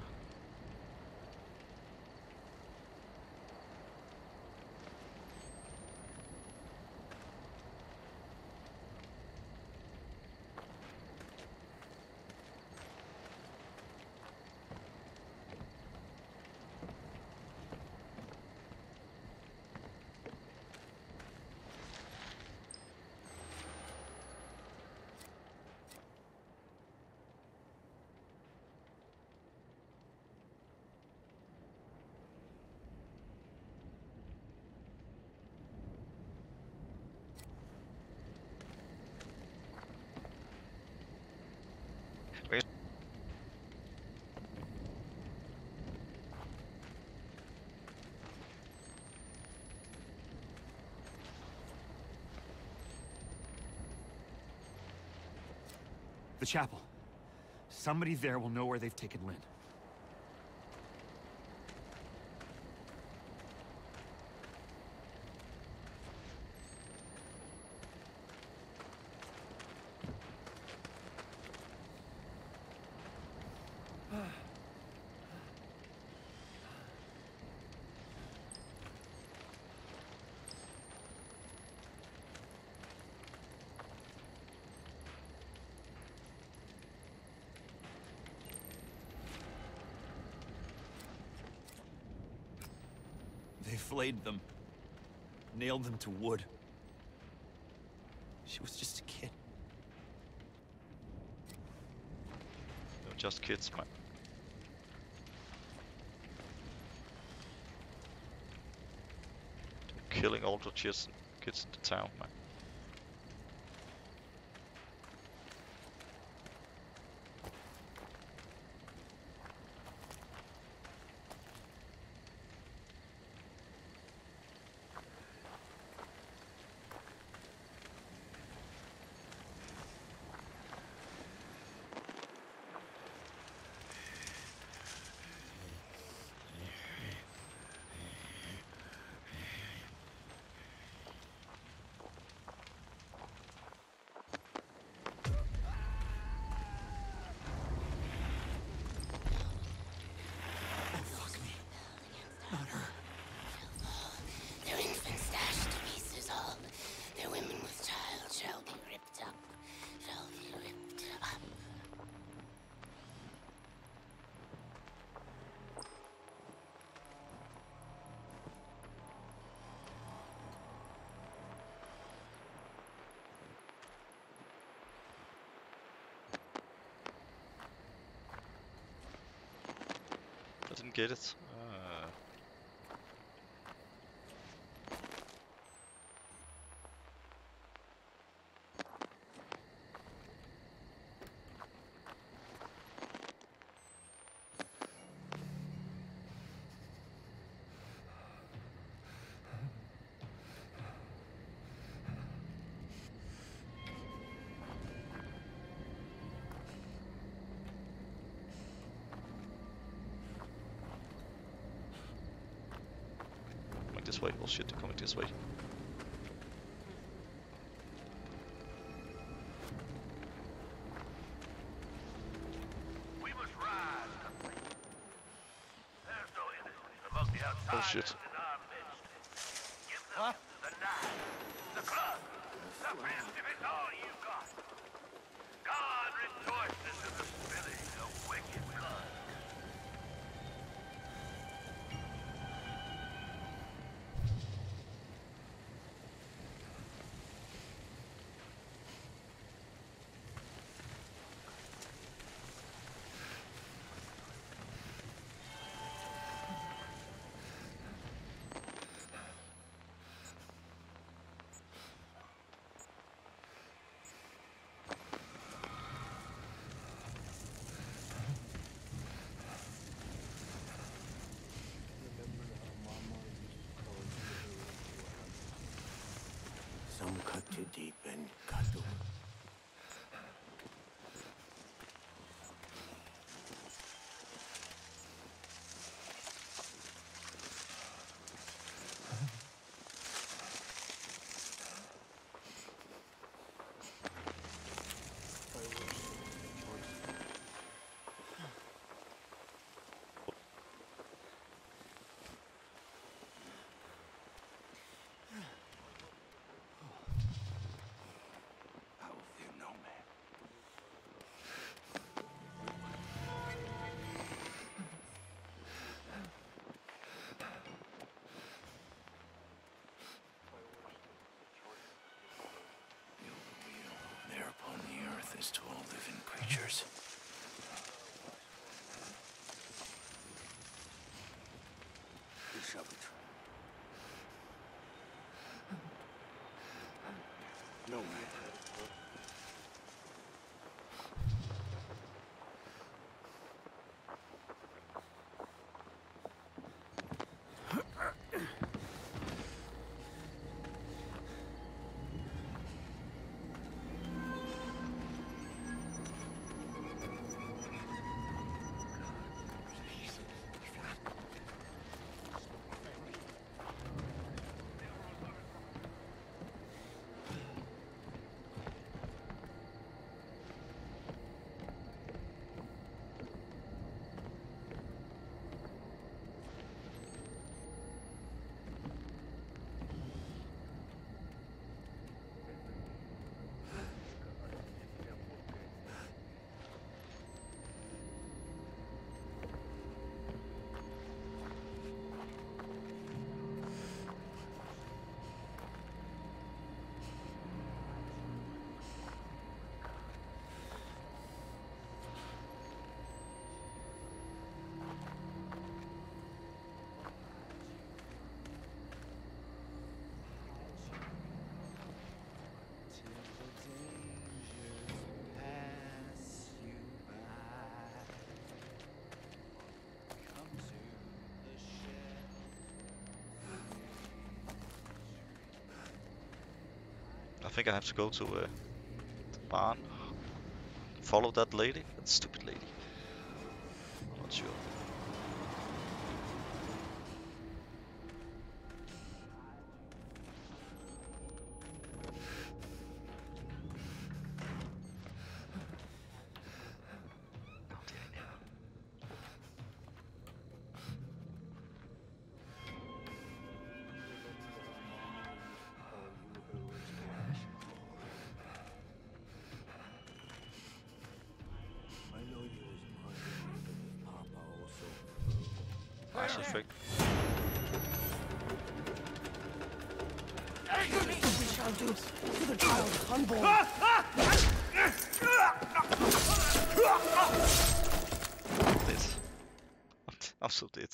The chapel. Somebody there will know where they've taken Lynn. They flayed them. Nailed them to wood. She was just a kid. They're just kids, man. They're killing all the kids in the town, man. Their infants dashed to pieces all. Their women with child shall be ripped up. Shall be ripped up. I didn't get it. this way. Oh shit, they're coming this way. We must rise. There's no innocence among the outsiders Oh shit. in our midst. Give them the knife, the club, the fist if it's all you got. God rejoices in the spilling of wicked blood. Some cut too deep and cut too. I will fear no man. There upon the earth is to all living creatures. It shall be true. No man. I think I have to go to the barn. Follow that lady. That stupid lady. I'm not sure. Nice effect. We shall do to the child unborn. This. I'm so dead.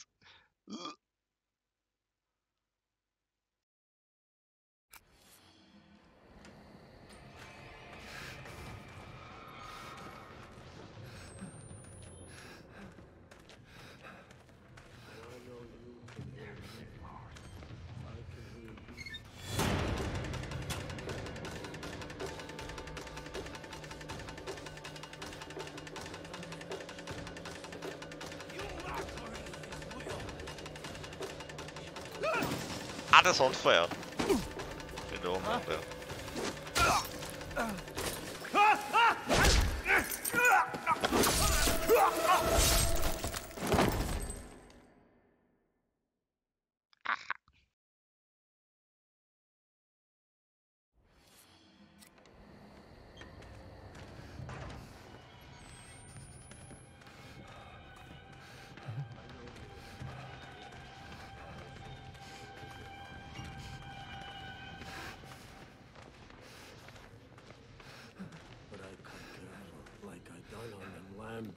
You mockery his will. that's unfair. You know, man. But I cut careful, like I done on them lambs.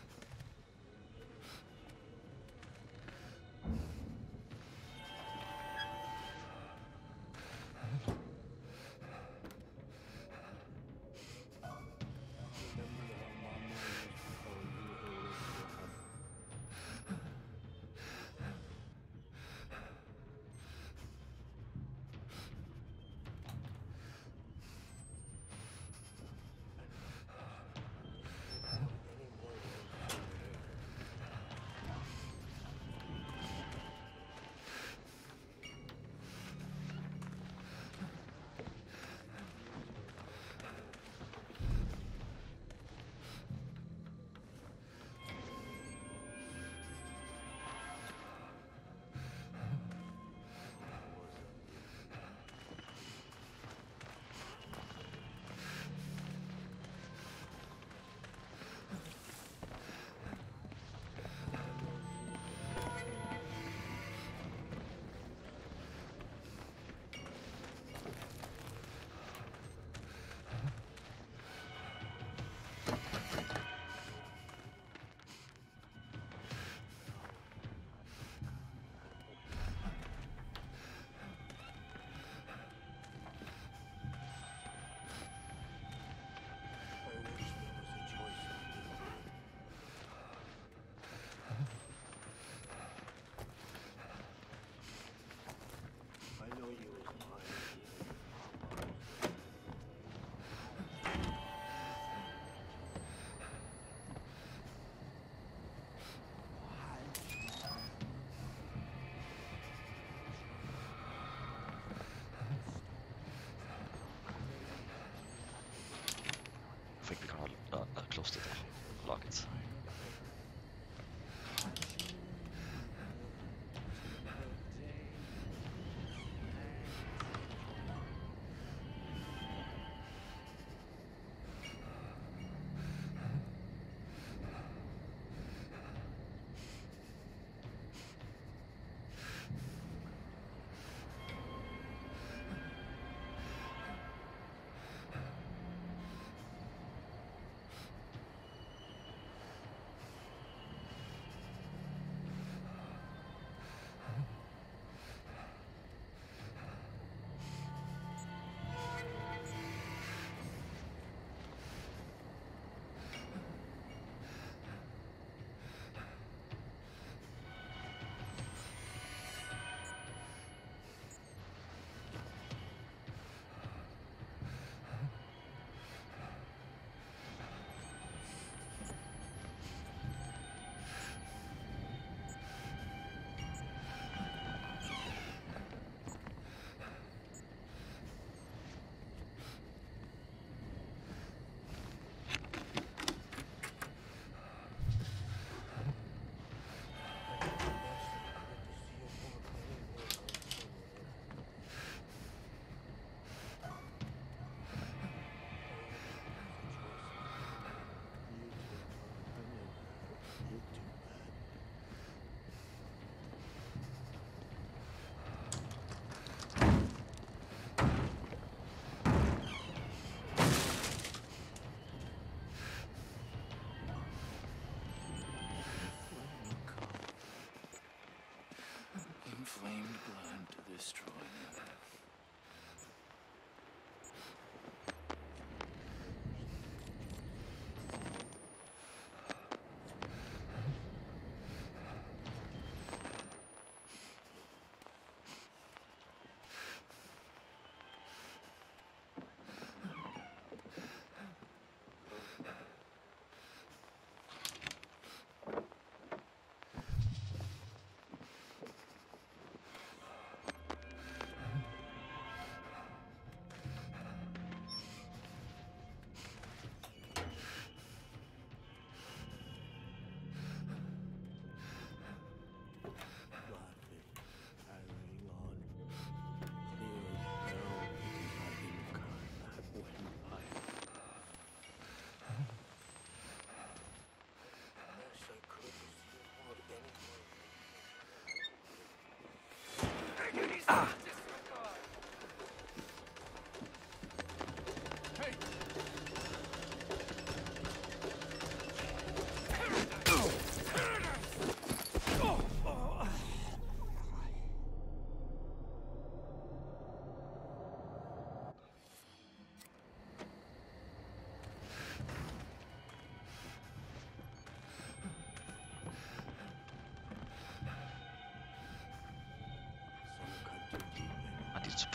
I think we can close the door. Lock it.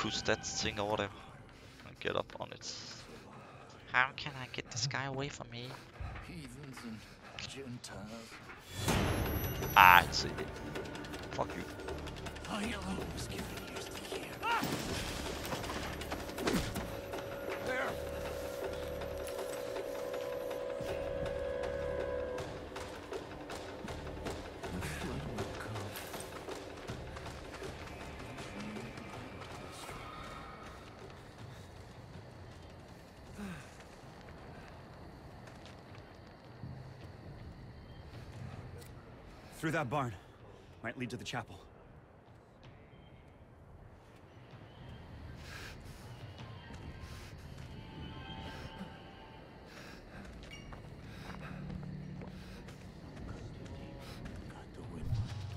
push that thing over there and get up on it. How can I get this guy away from me? Heathens and Gentiles. Ah, I see it. Fuck you. I alone was given ears to hear. There! The flood will come. Through that barn. Might lead to the chapel. Got the wind.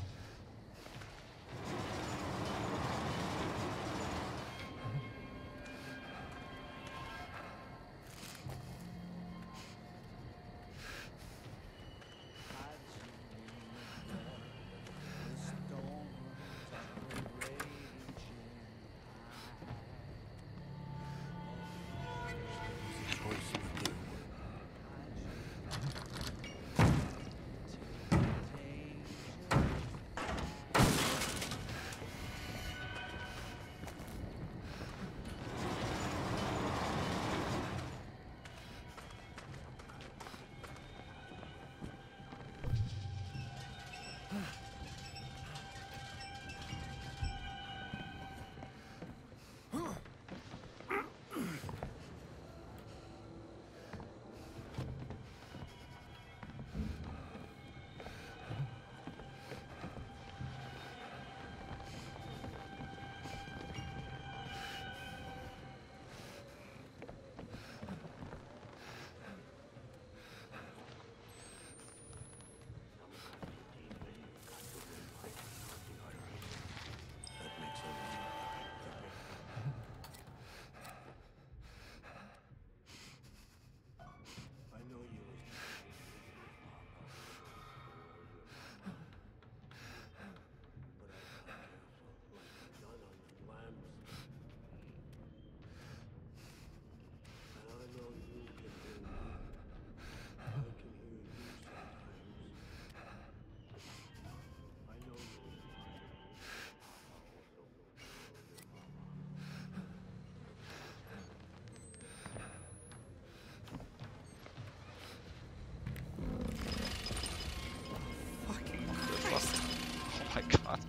Oh my god.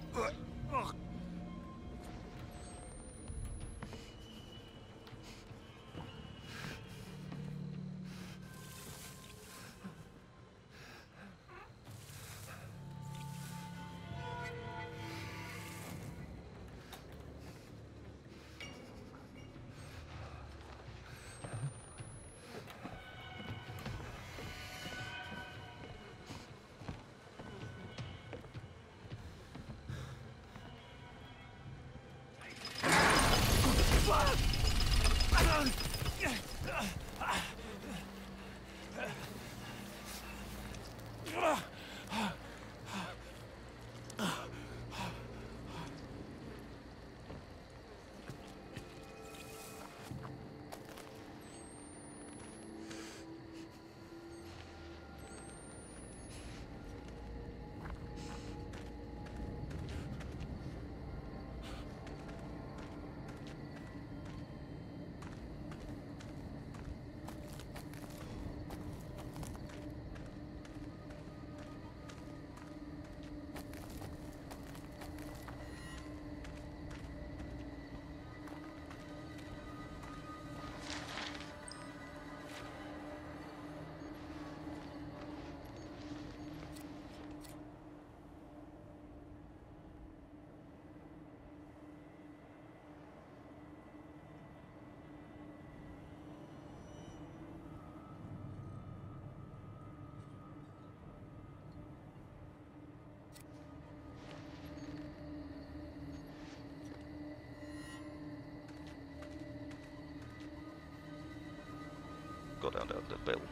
Go down there, the bell.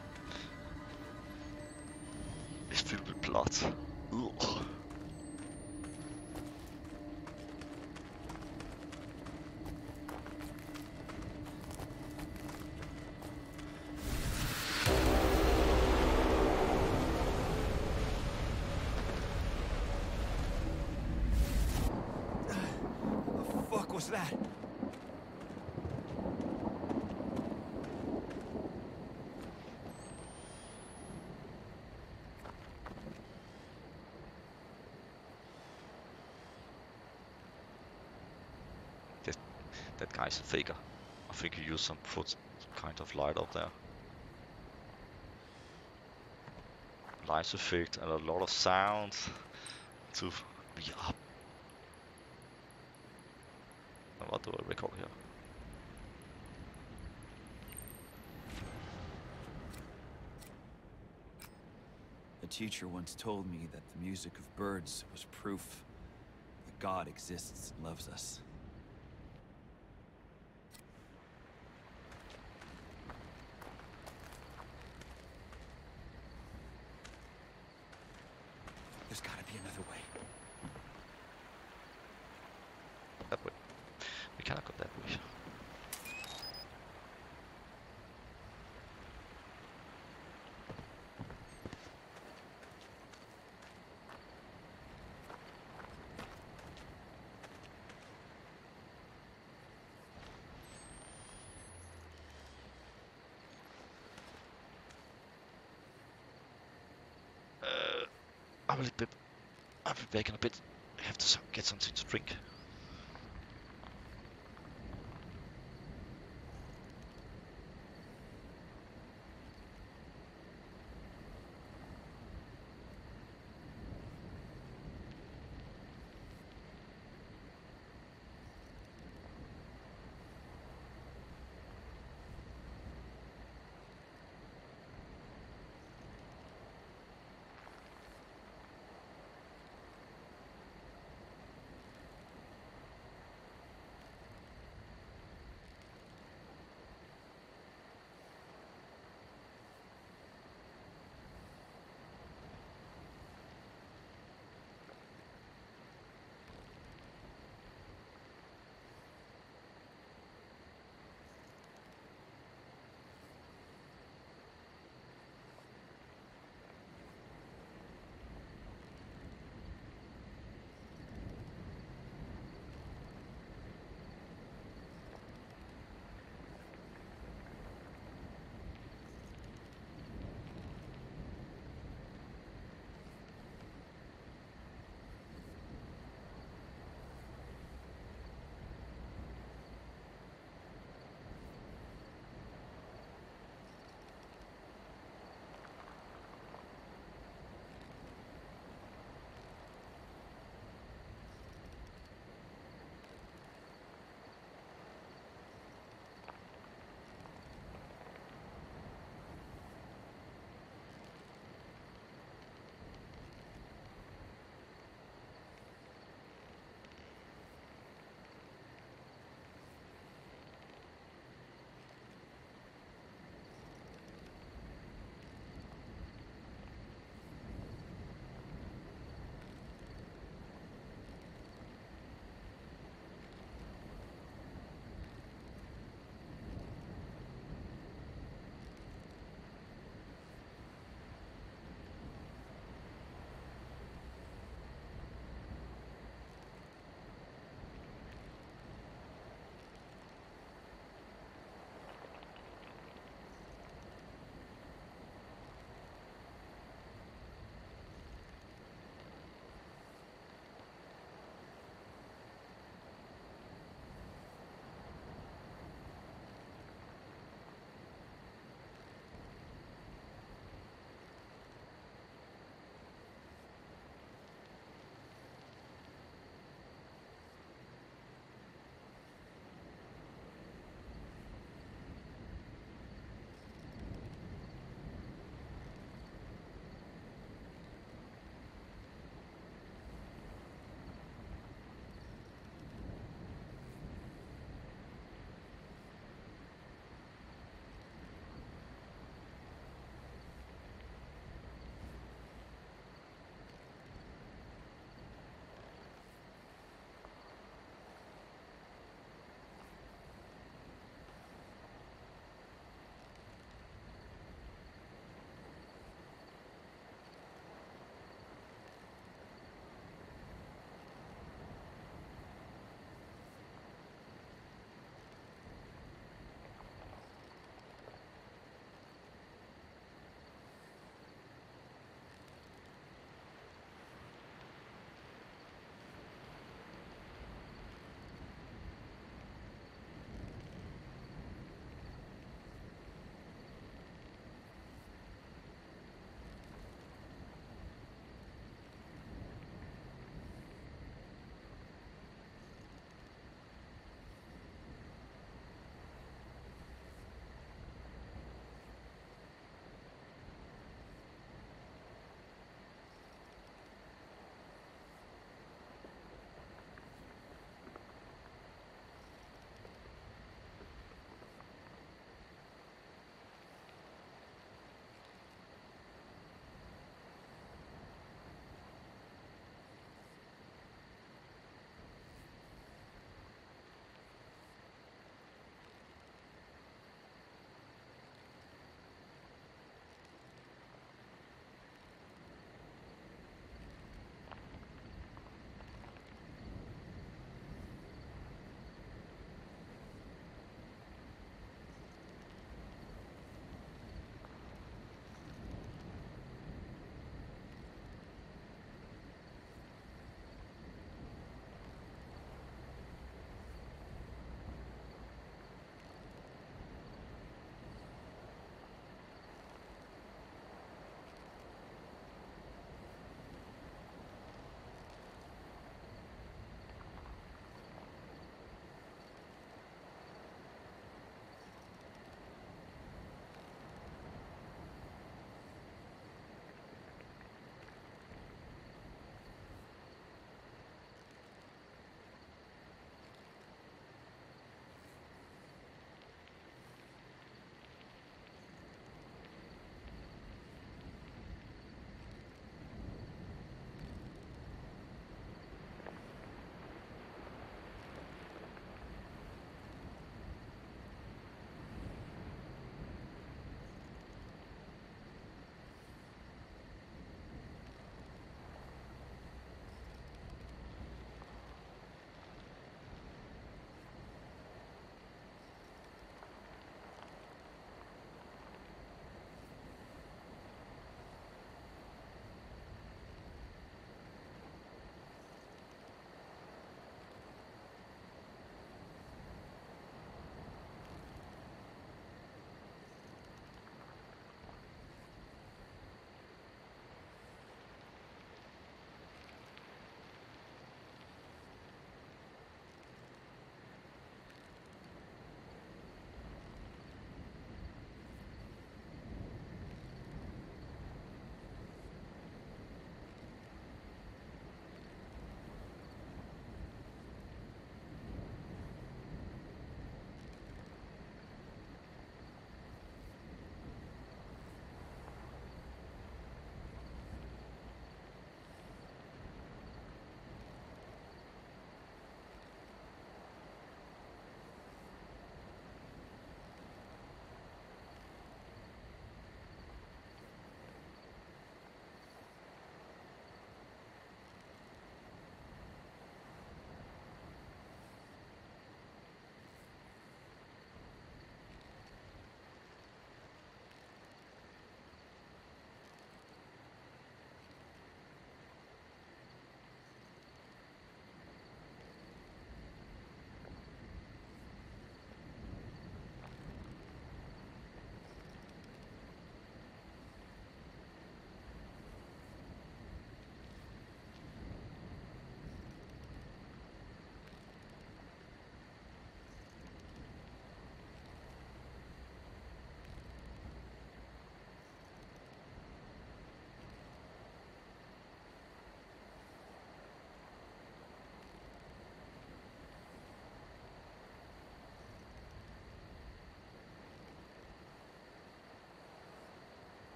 It's filled with blood. Ugh. that? That guy's a faker. I think he used some kind of light up there. Light effect and a lot of sounds to be up. And what do I record here? A teacher once told me that the music of birds was proof that God exists and loves us. There's gotta be another way. That way. We cannot go that way. I'll be back in a bit. I have to get something to drink.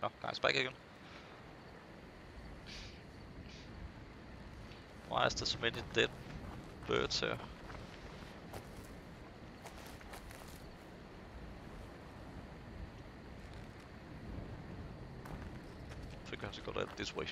Oh, guys, back again. Why is there so many dead birds here? I think I have to go that this way.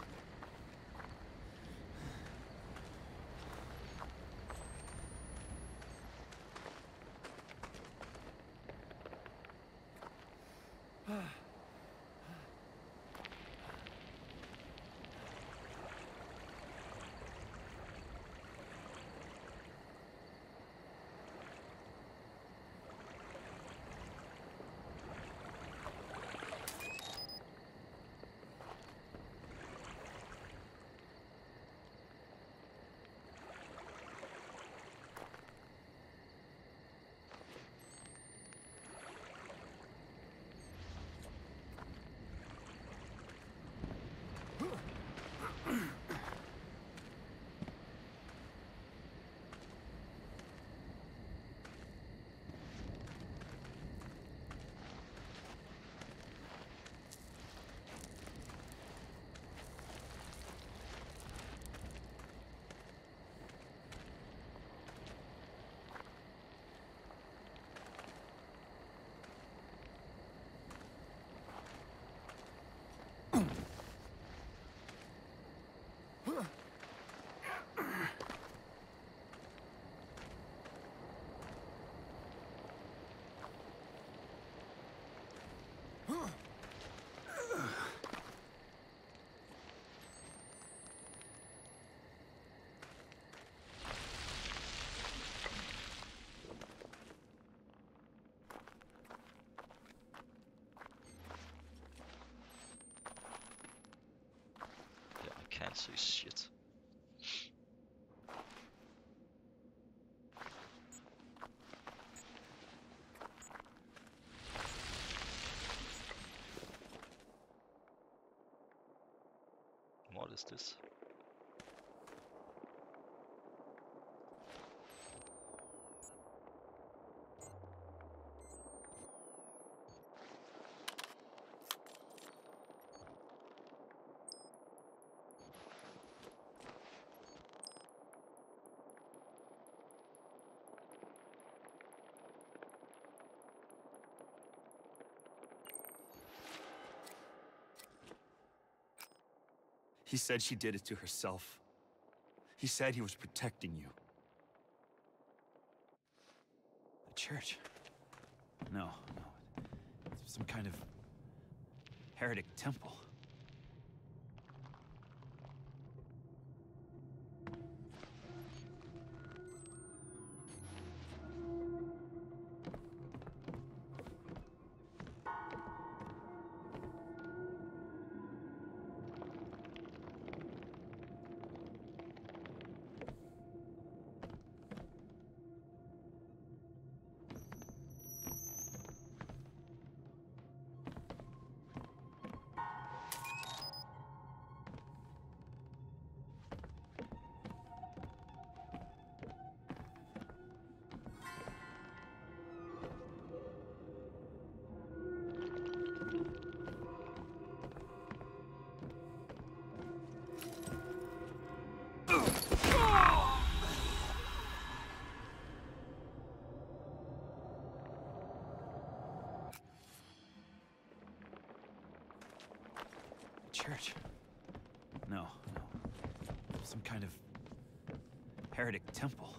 Can't see shit. What is this? He said she did it to herself. He said he was protecting you. A church? No. It's some kind of heretic temple. Church? No. Some kind of heretic temple.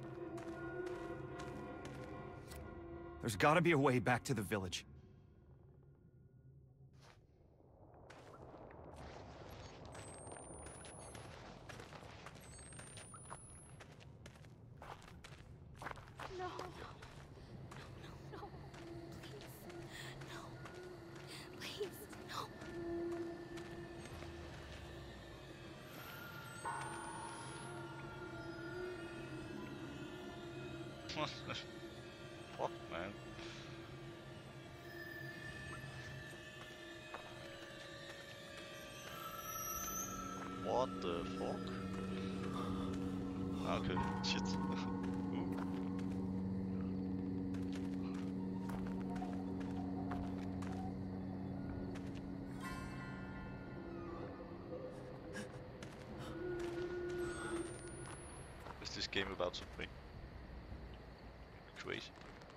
There's gotta be a way back to the village. Fuck, man. What the fuck? Okay, shit. Ooh. Is this game about to make me crazy?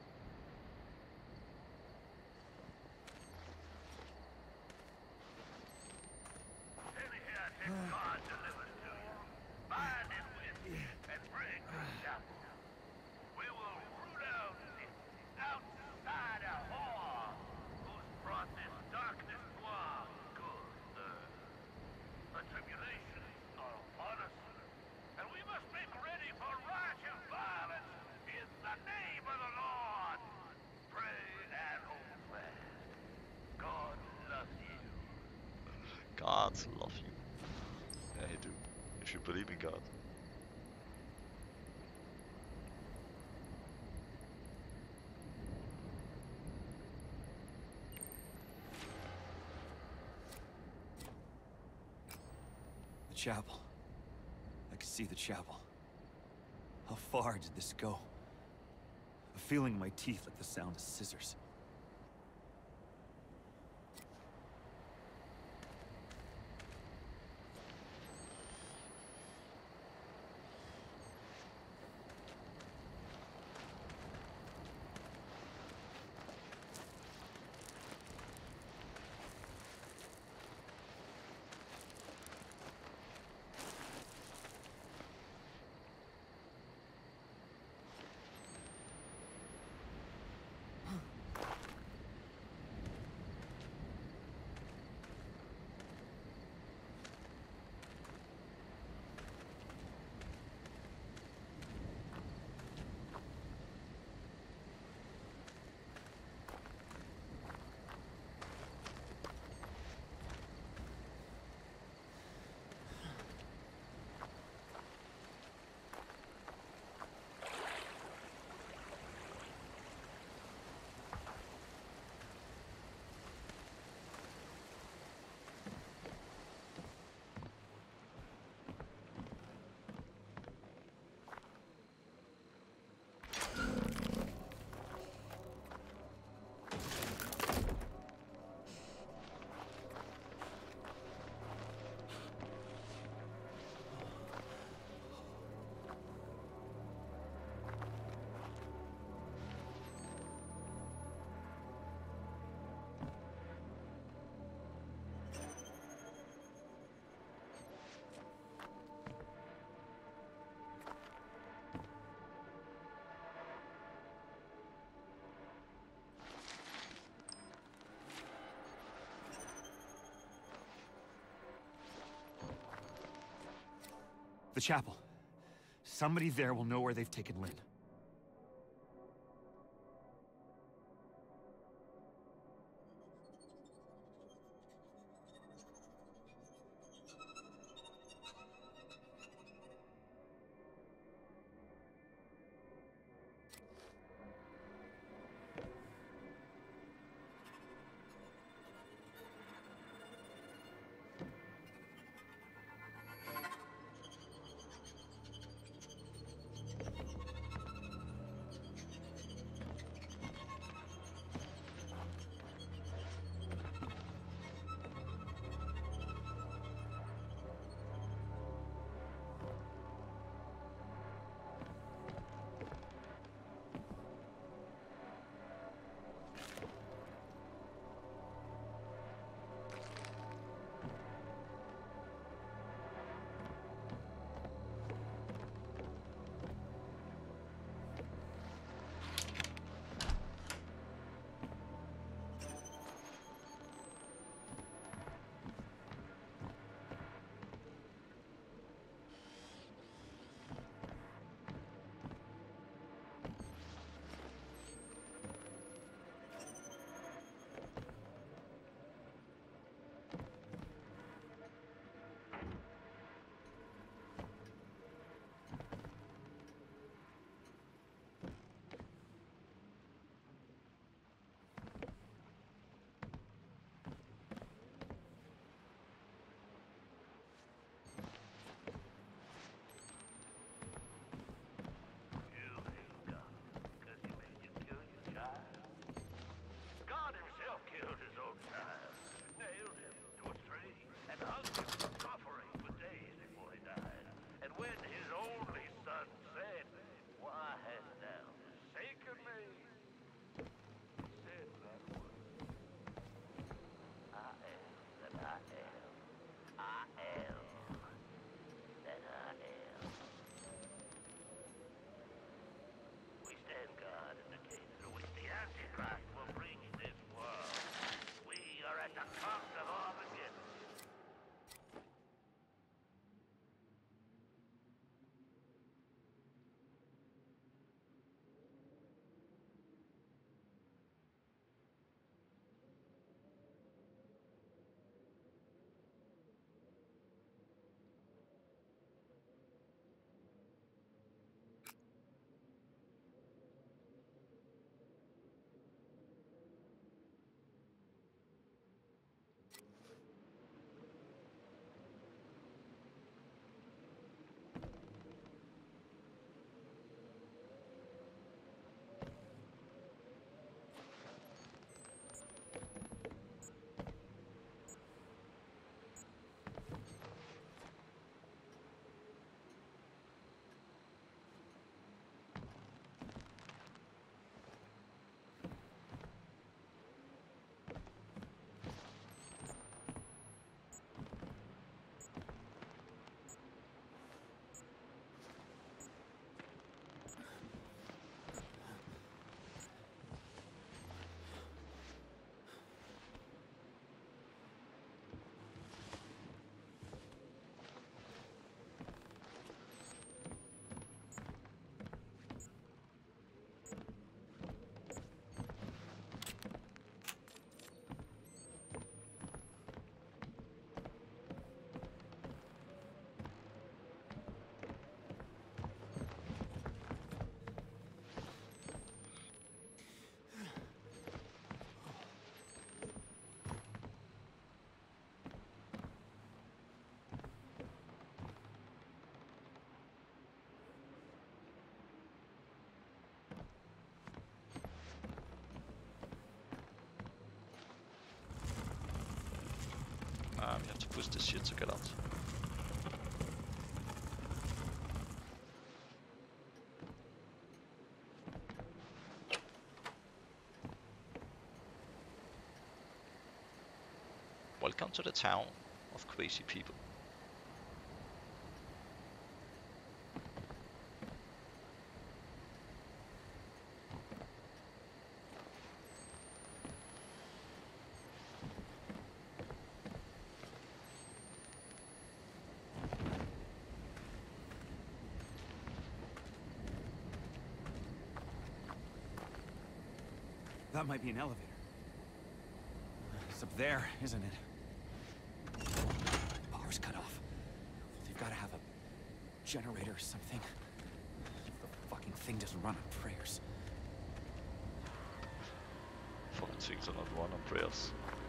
Any here take God delivered to you. Bind it with and bring to the chapel. We will root out the outsider whore who's brought this darkness to our good earth. The tribulations are upon us, and we must make ready for righteous violence in the name of the Lord. Pray and hold fast. God loves you. God love you. Yeah, he do. If you believe in God. The chapel. I can see the chapel. How far did this go? I'm feeling my teeth like the sound of scissors. The chapel. Somebody there will know where they've taken Lynn. push this shit to get out. Welcome to the town of crazy people. That might be an elevator. It's up there, isn't it? Power's cut off. They've got to have a generator or something. The fucking thing doesn't run on prayers. Fucking things are not run on prayers.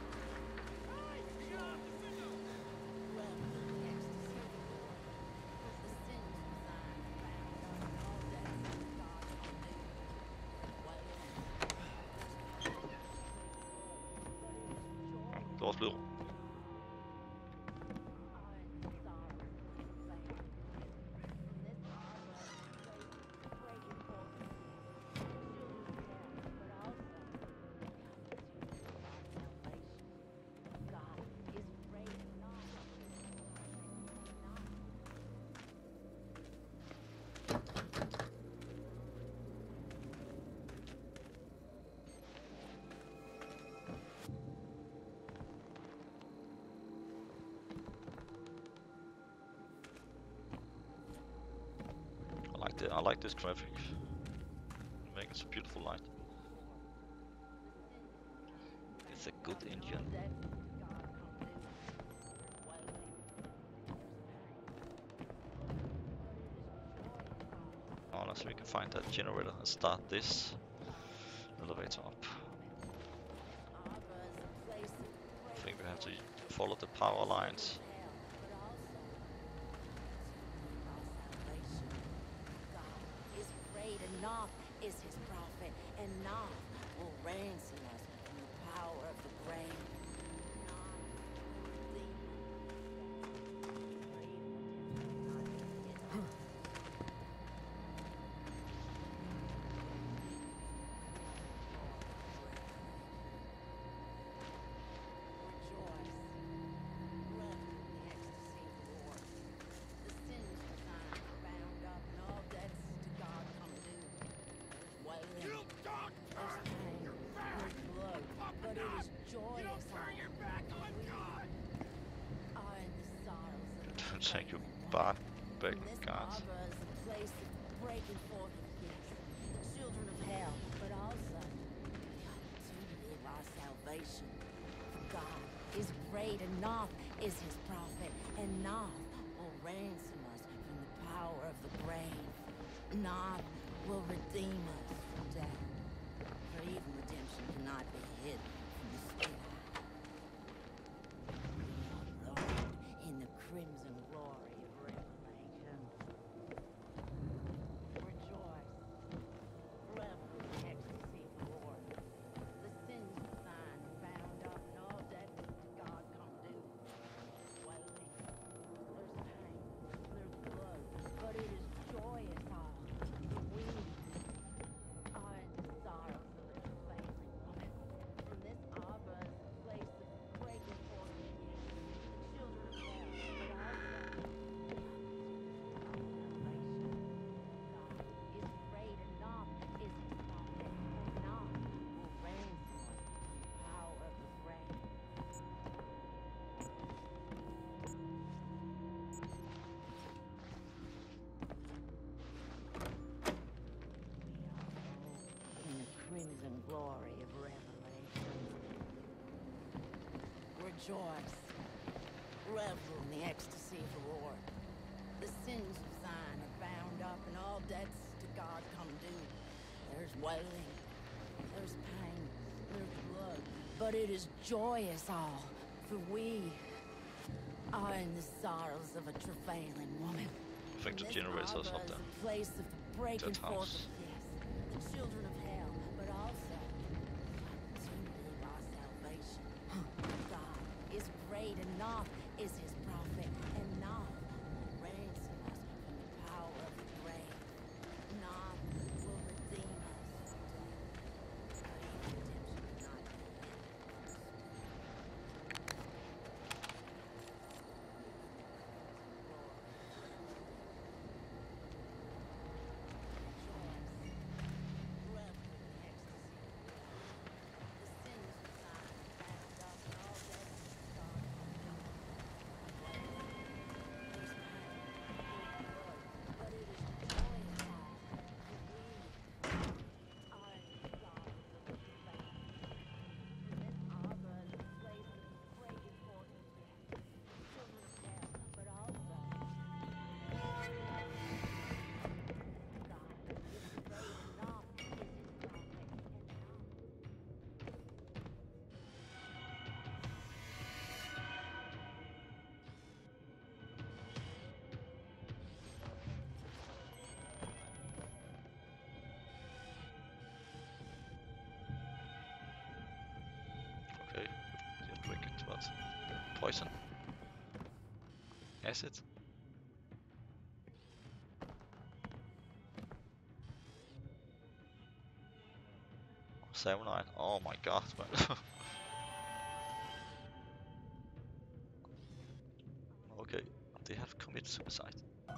Det var blevet. I like this graphic. Make it a beautiful light. It's a good engine. Unless we can find that generator and start this elevator up. I think we have to follow the power lines. Knoth is his prophet, and Knoth will ransom us from the power of the grave. Thank you, back guards. A place of breaking forth of gifts, the children of hell, but also the opportunity of our salvation. God is great, and Knoth is his prophet, and Knoth will ransom us from the power of the grave. Knoth will redeem us from death, for even redemption cannot be hidden from the spirit. We are robed in the crimson glory of revelation. Rejoice, revel in the ecstasy of the Lord. The sins of thine are bound up, and all debts to God come due. Wailing, there's pain, there's blood, but it is joyous all. We are in the sorrows of a travailing woman. From this arbor is a place of breaking forth of gifts, the children of hell, but also the salvation. God is great, and Knoth is his prophet, and Knoth will ransom us from the power of the grave. In the crimson glory of revelation. Rejoice, revel in the ecstasy of the Lord. The sins of thine are bound up, and all debts to God come due. There's wailing, there's pain, there's blood, but it is joyous all, for we are in the sorrows of a travailing woman. I think the This generators arbor up is there. a place of breaking That forth house. of gifts, the children of hell, but also the opportunity of our salvation. God is great, and Knoth is poison? Acid? Cyanide. Oh my god, man. Okay, they have committed suicide.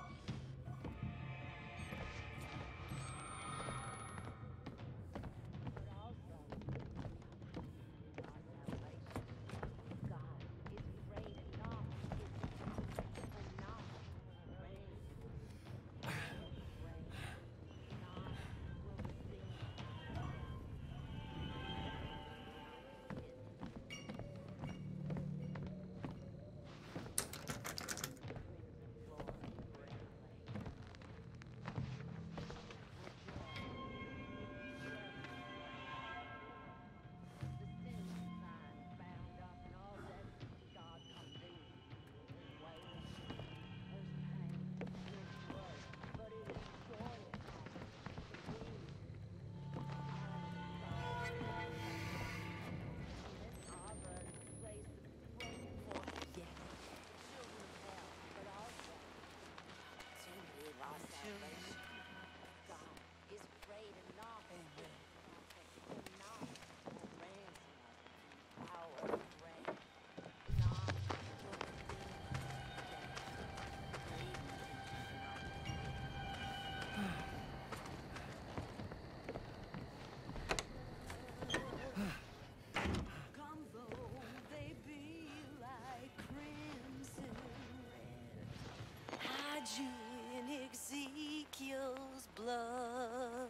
You in Ezekiel's blood.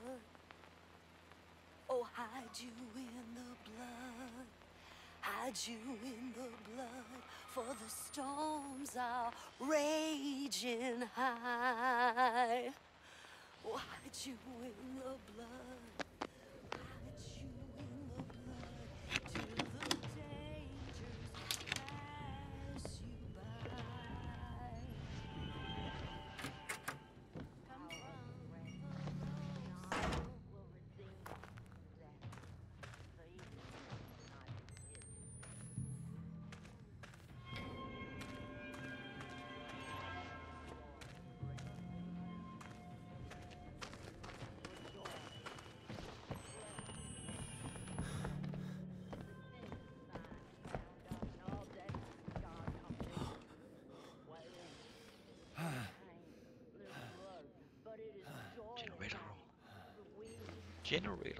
Oh, hide you in the blood. Hide you in the blood. For the storms are raging high. Oh, hide you in the blood. Hide you in the blood. Till the dangers pass you by. Generator room. Generator.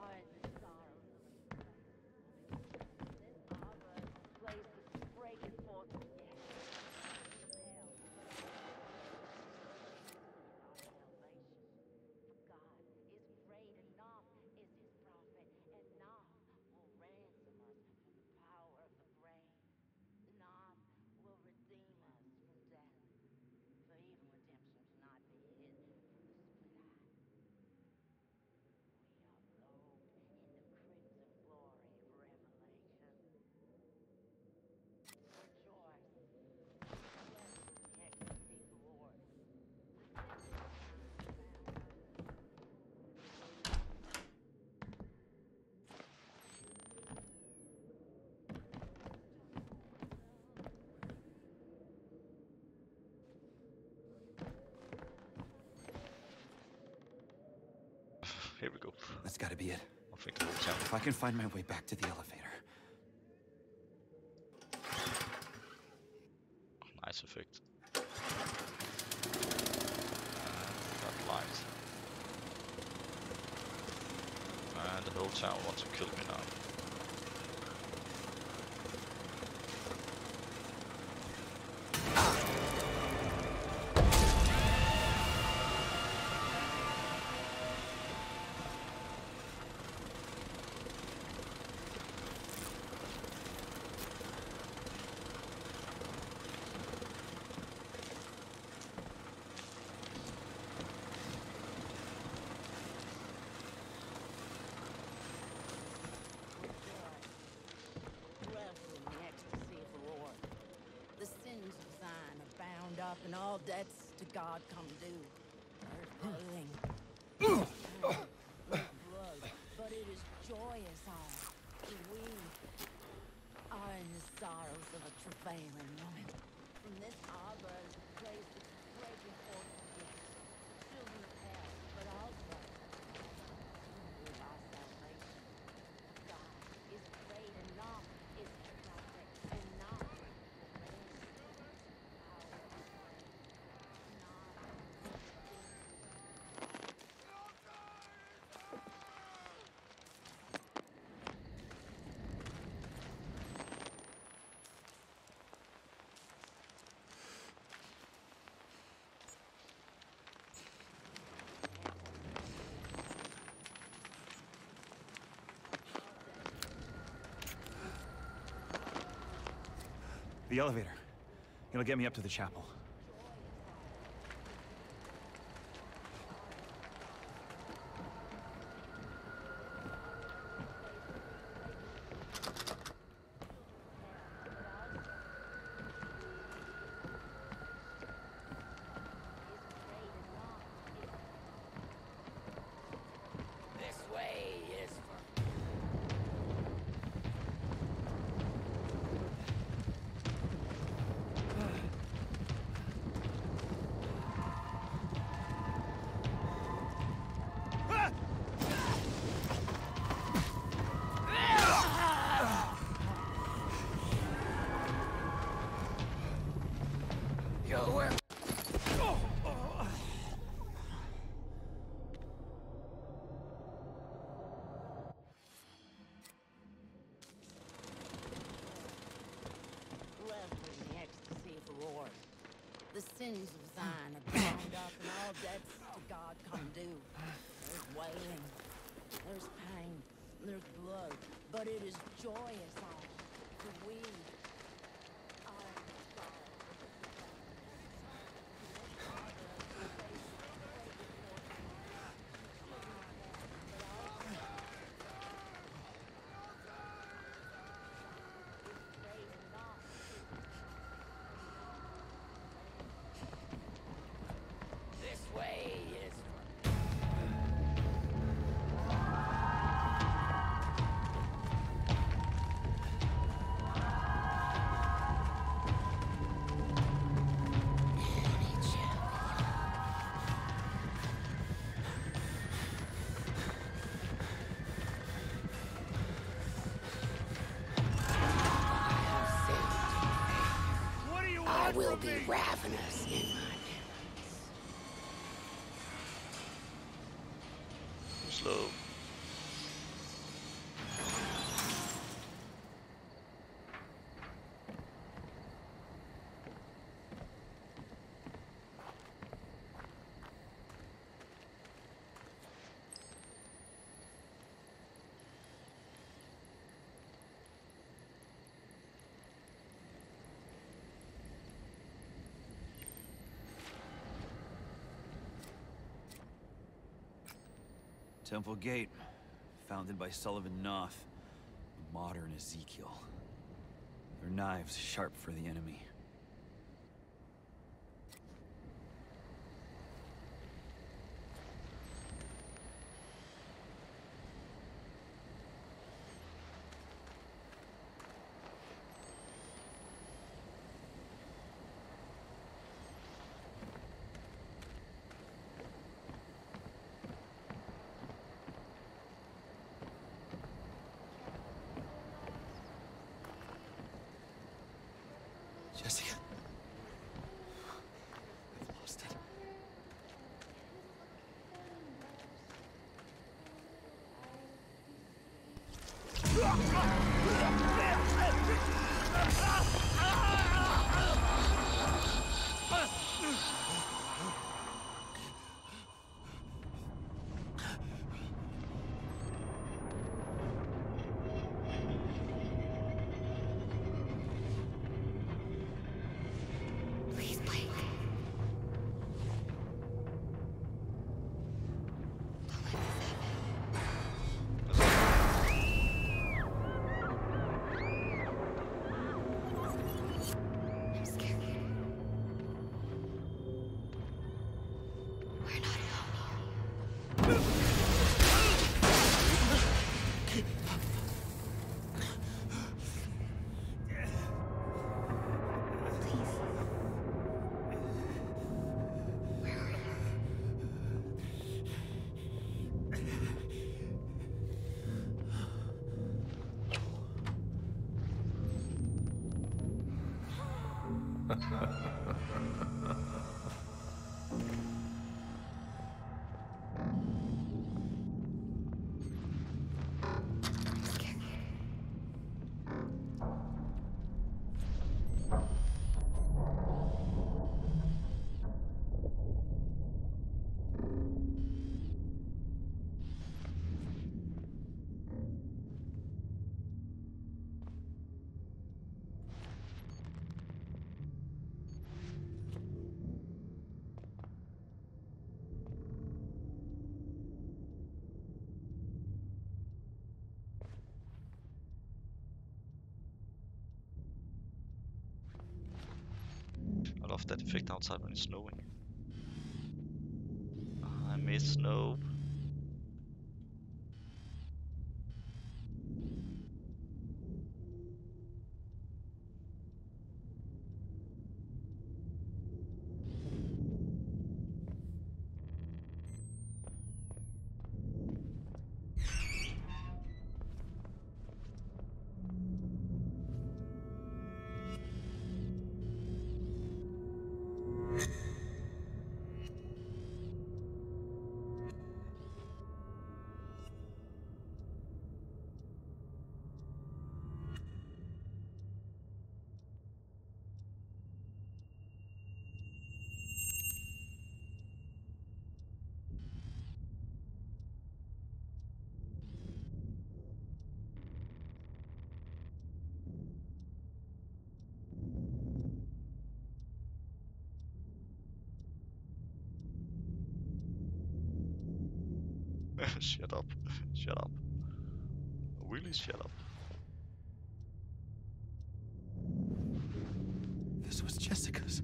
Here we go. That's gotta be it. I think the whole town. If I can find my way back to the elevator. Nice effect. Got light. And the whole town wants to kill me now. Up and all debts to God come due. Earth blood, but it is joyous all. We are in the sorrows of a travailing woman. From this harbor is a place that's breaking forth for gifts. Children of hell, but also symbol of our salvation. God is great and not is perfect and not will raise power of grace. Not The elevator. It'll get me up to the chapel. This way is for... the sins of thine are bound up, and all debts to God come due. There's wailing, there's pain, there's blood, but it is joyous all, for we are God. This way is I will be ravenous in my Slow. Temple Gate, founded by Sullivan Knoth, a modern Ezekiel. Their knives sharp for the enemy. Jessica. I've lost it. Please, Blake. Don't let this happen. I'm scared. We're not alone here. I love that effect outside when it's snowing. I miss snow. Shut up. Shut up. Really shut up. This was Jessica's.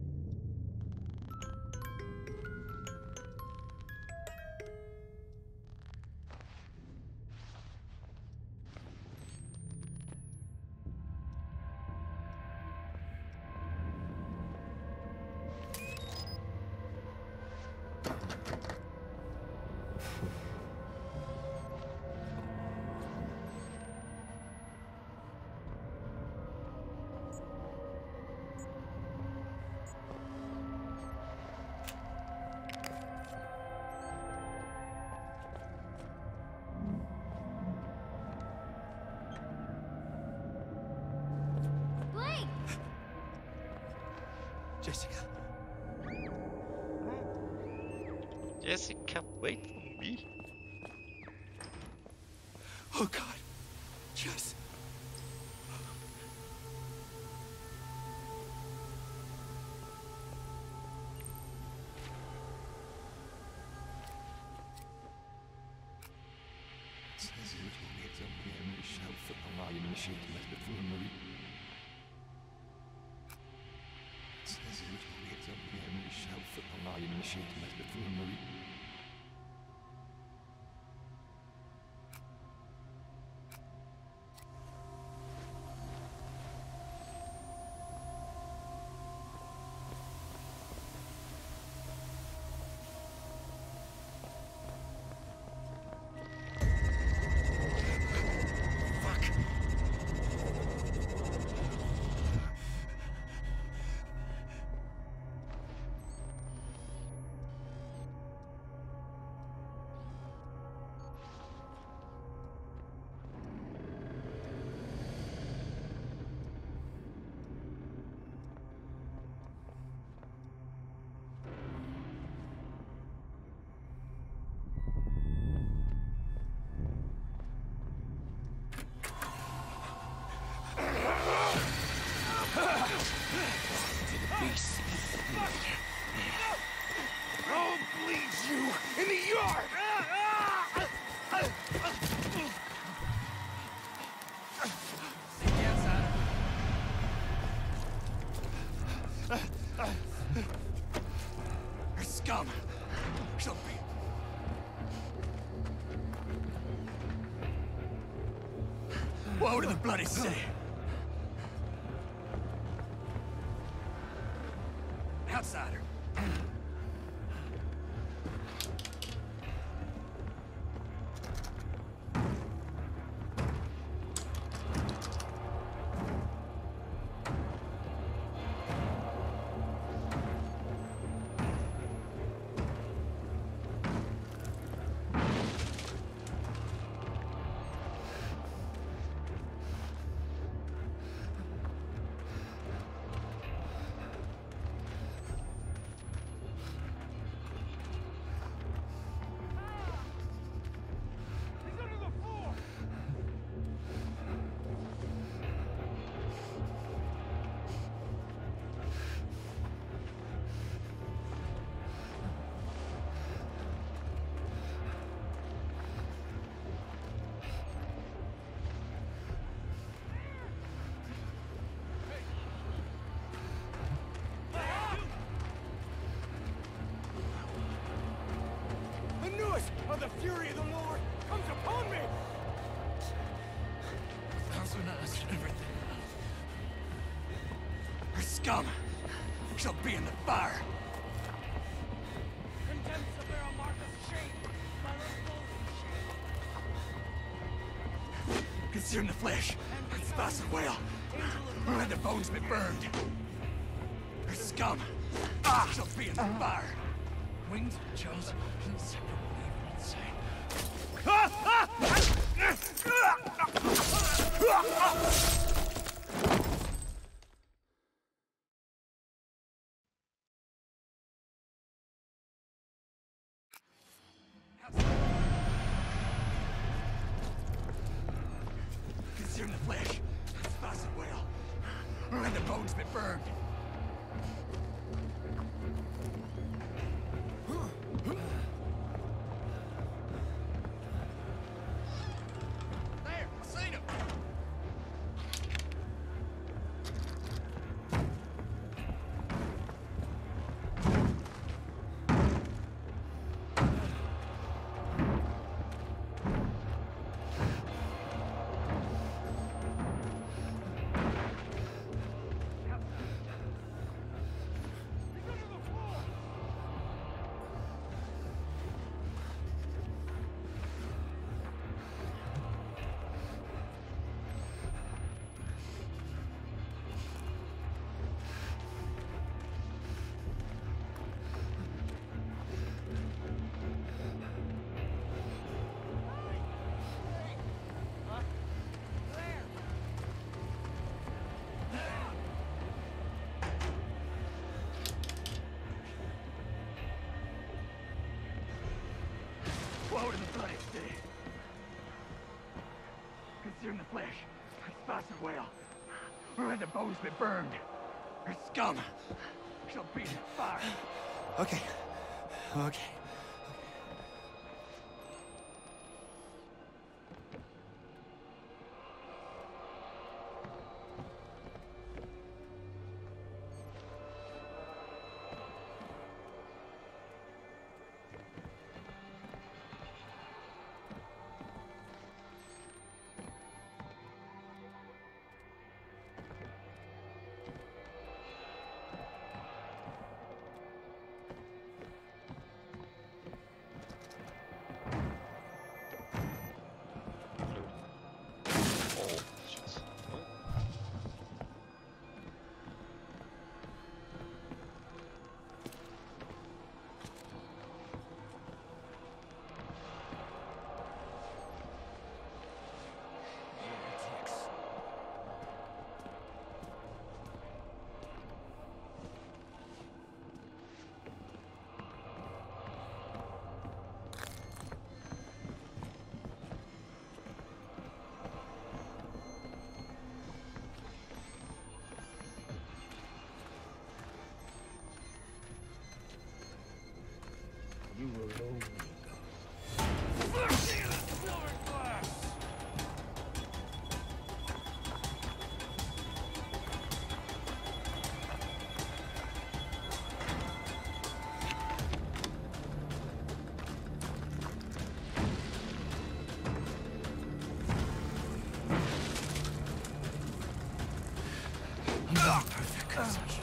Jessica. Jessica, wait for me. Oh God. Jess. I'll bleed you in the yard! Scum! Kill me! Woe to the bloody city! Outsider! force of the fury of the Lord comes upon me! Thousand us and everything. Her scum shall be in the fire. Condemns the barrel mark of shame, my Lord shame. Consume the flesh, and spice of whale. Let the bones be burned. Her scum shall be in the fire. Wings, jaws, inseparable even inside. Consume the flesh, spice of whale. Let the bones be burned. There, I seen him. Blow in the bloody city. Consume the flesh, spice of whale. Let the bones be burned. Her scum shall be in the fire. Okay. Okay. Oh, shit. You alone, Perfect concession.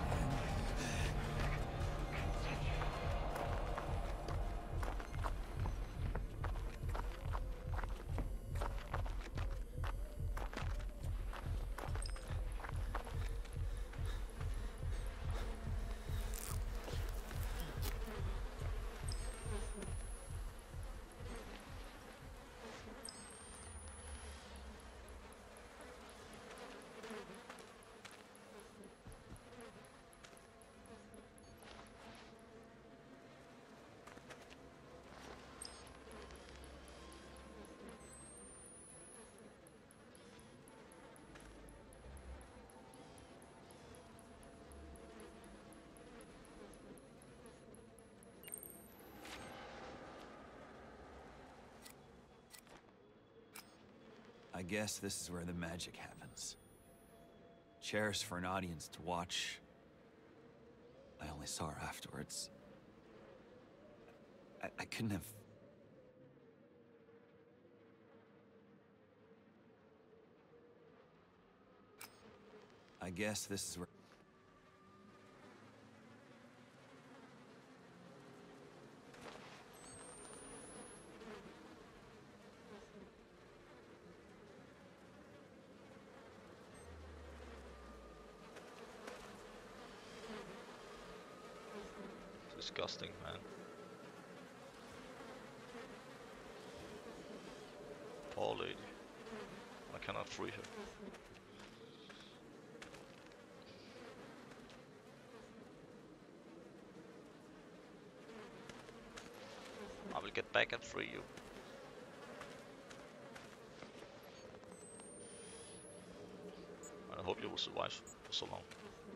I guess this is where the magic happens. Chairs for an audience to watch. I only saw her afterwards. I couldn't have I guess this is where... Disgusting, man. Poor lady. I cannot free her. I will get back and free you. I hope you will survive for so long.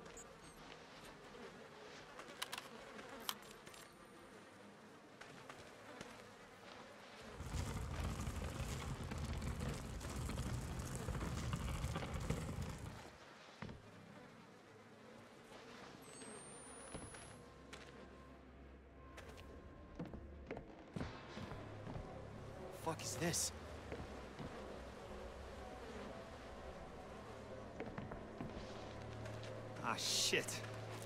Fuck is this? Ah, shit.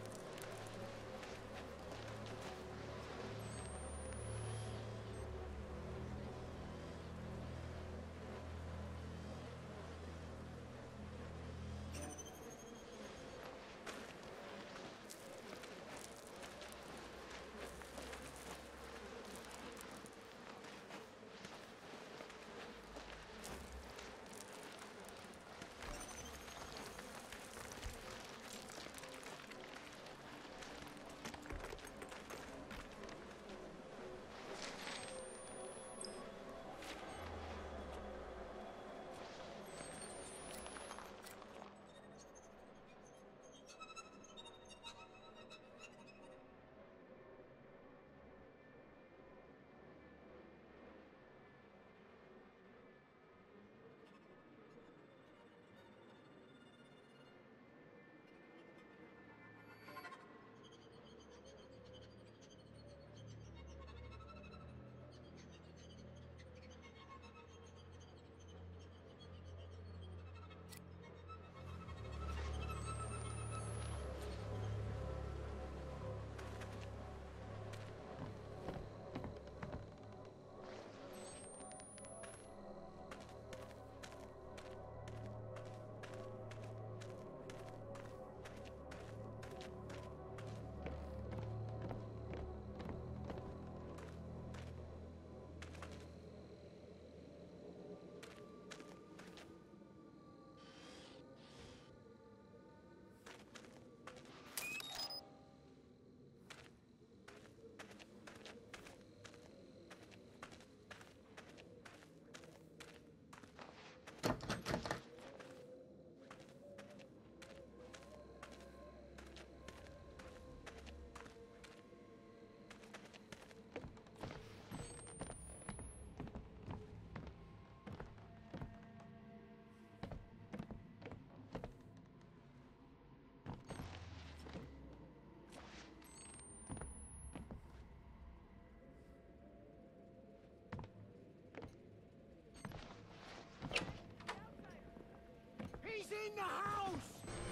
in the house!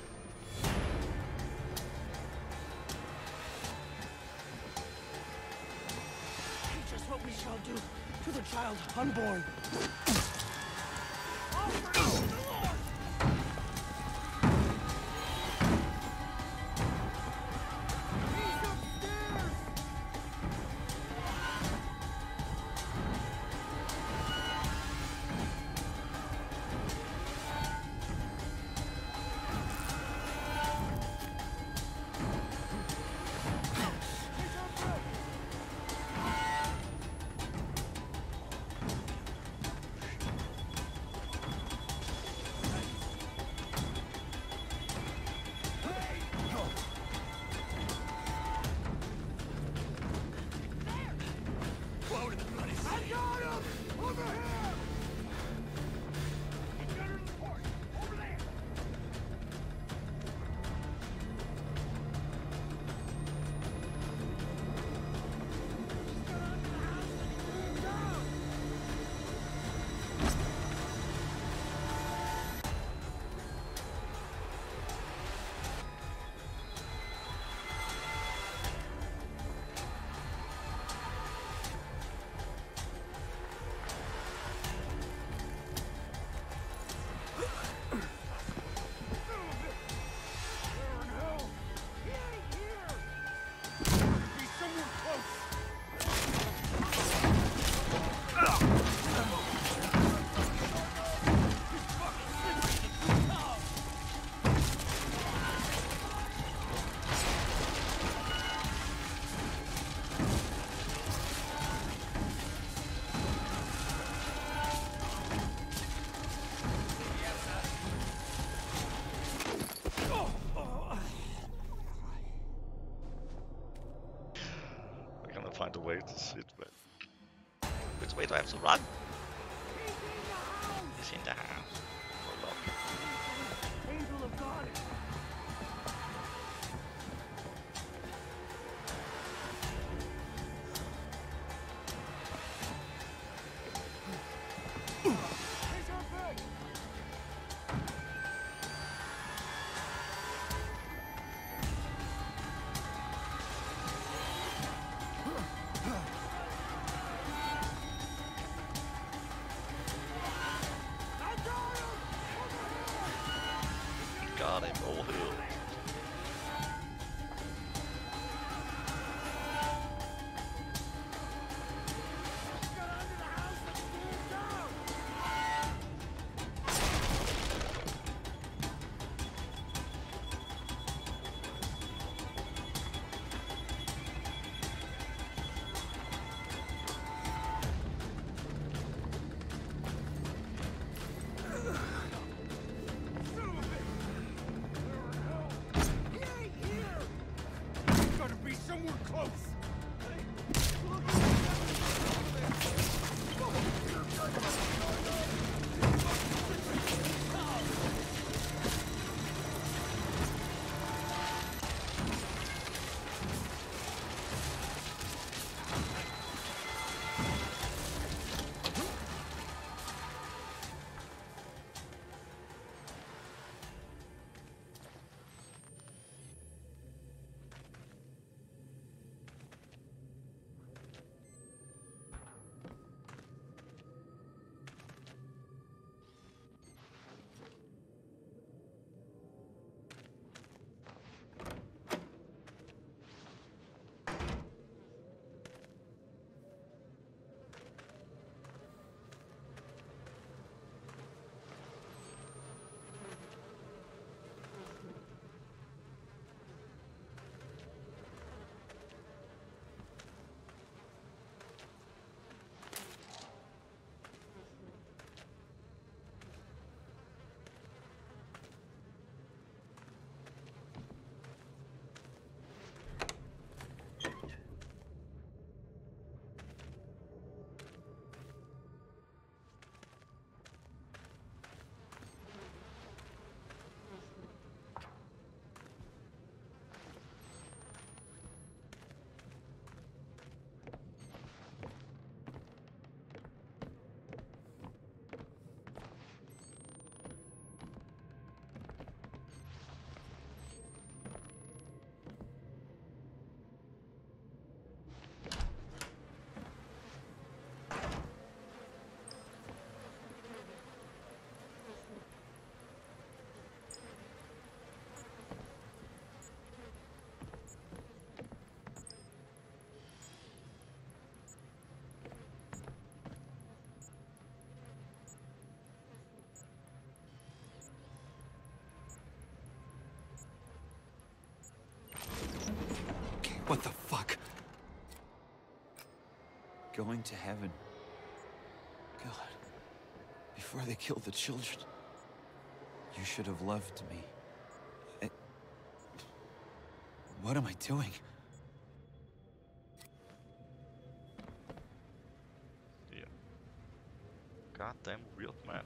Teach us what we shall do to the child unborn. find a way to sit. Which way do I have to run? He's in the house. Hold up. Angel of God. Got him, all healed. Somewhere close. What the fuck? Going to heaven. God. Before they killed the children. You should have loved me. What am I doing? Yeah. Goddamn weird, man.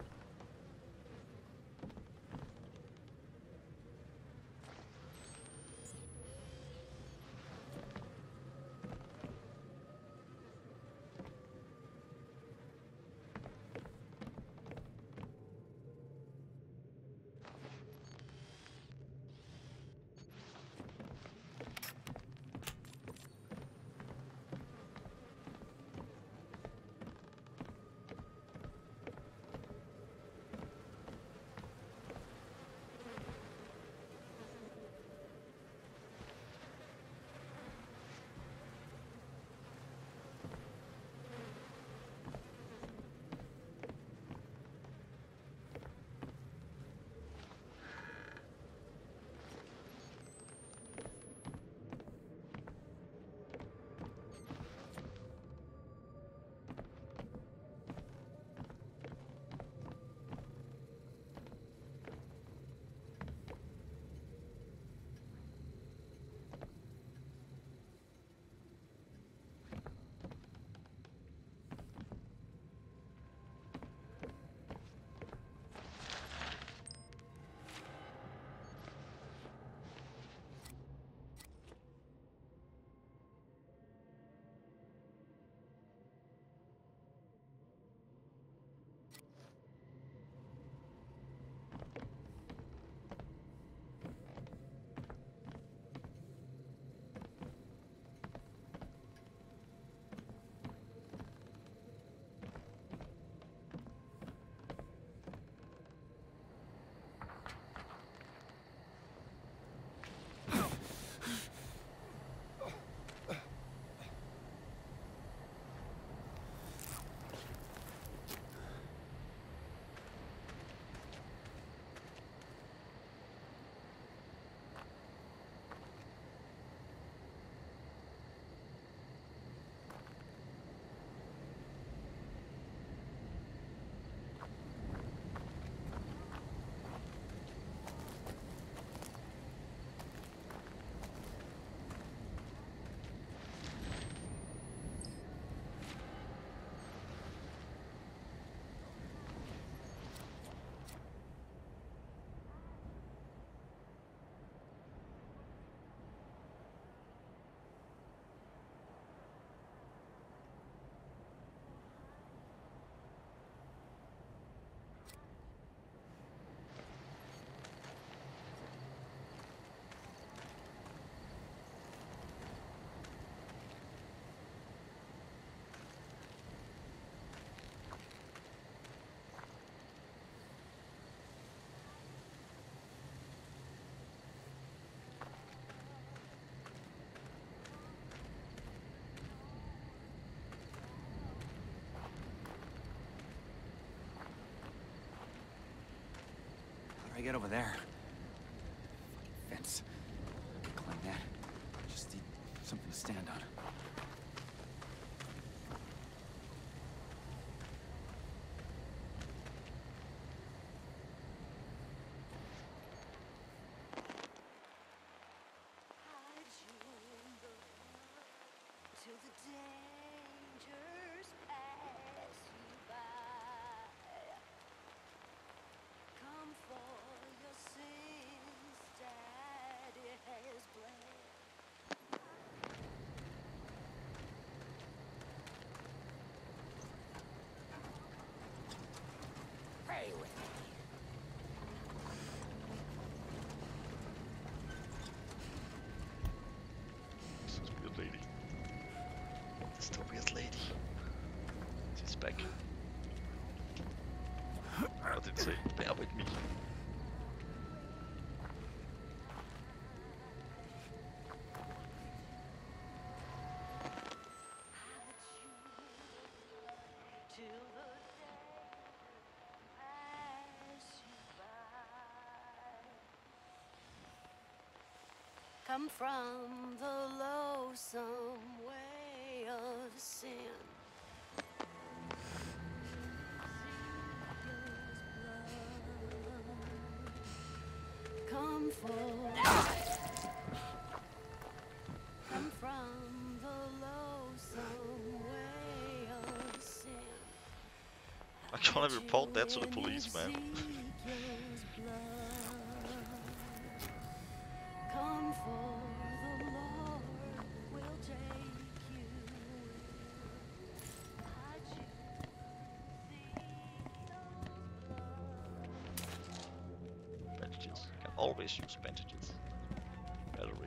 get over there? Fence. Climb that. Just need something to stand on. Till the dangers pass you by. Come for your sins, Daddy has bled. Pray with me. This is weird lady. It's the weird lady. She's back. What did it say? Bear with me. Till the dangers pass you by. Come from the loathsome way of sin. Come from the loathsome way of sin. I'm gonna report that to the police, man. Come for the Lord will take you where I choose Bandages. Can always use bandages. Battery.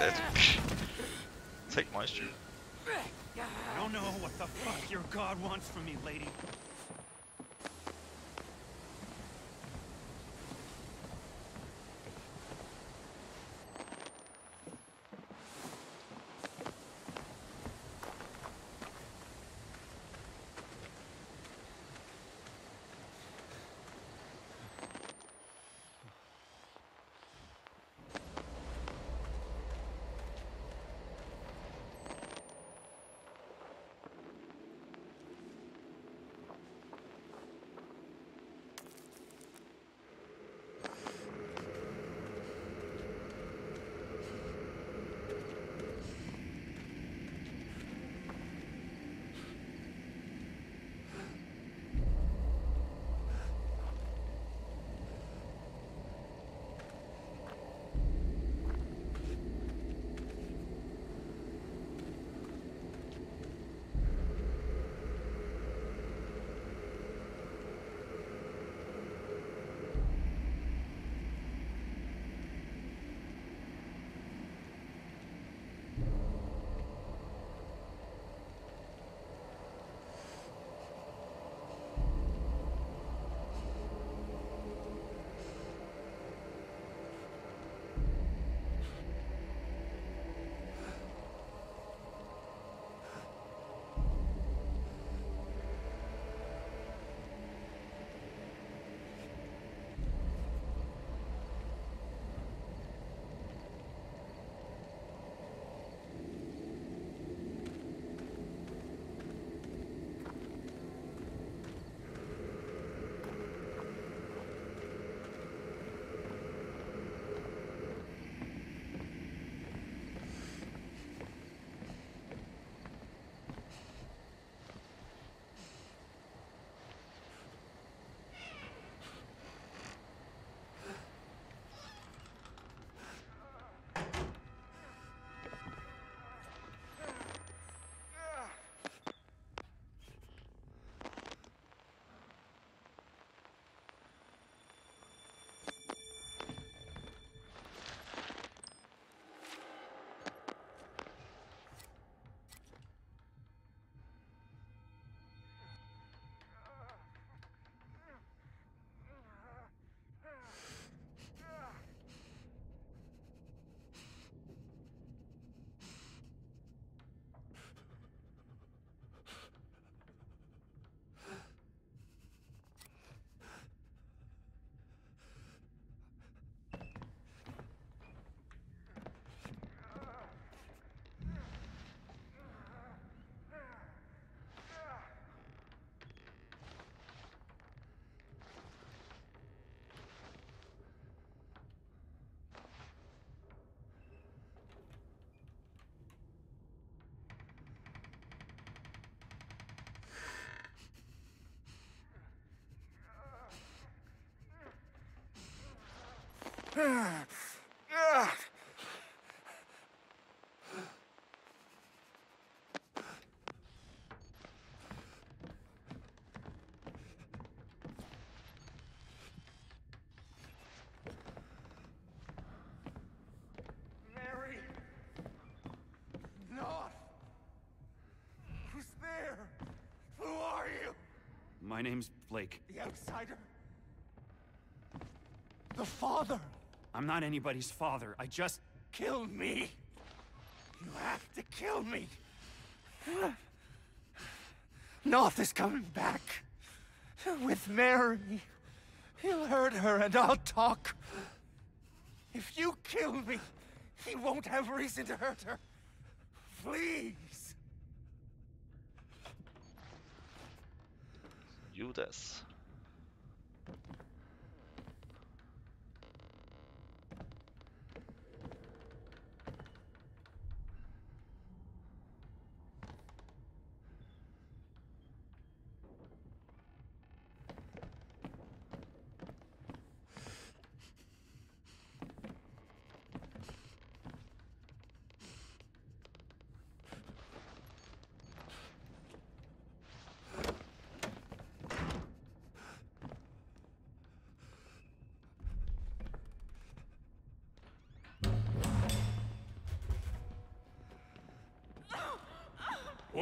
Take my shoe. I don't know what the fuck your god wants from me, lady. Mary! Knoth! Who's there? Who are you? My name's Blake. The outsider? The father? I'm not anybody's father. I just... Kill me! You have to kill me! Knoth is coming back. With Mary. He'll hurt her and I'll talk. If you kill me, he won't have reason to hurt her. Please. Judas.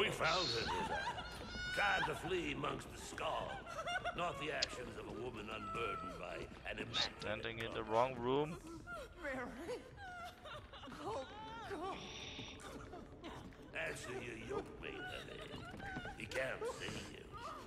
We found her, Josiah. Trying to flee amongst the skulls. Not the actions of a woman unburdened by an immaculate... Standing in the wrong room. Mary. Oh, God. Answer your yoke mate, honey. He can't see you.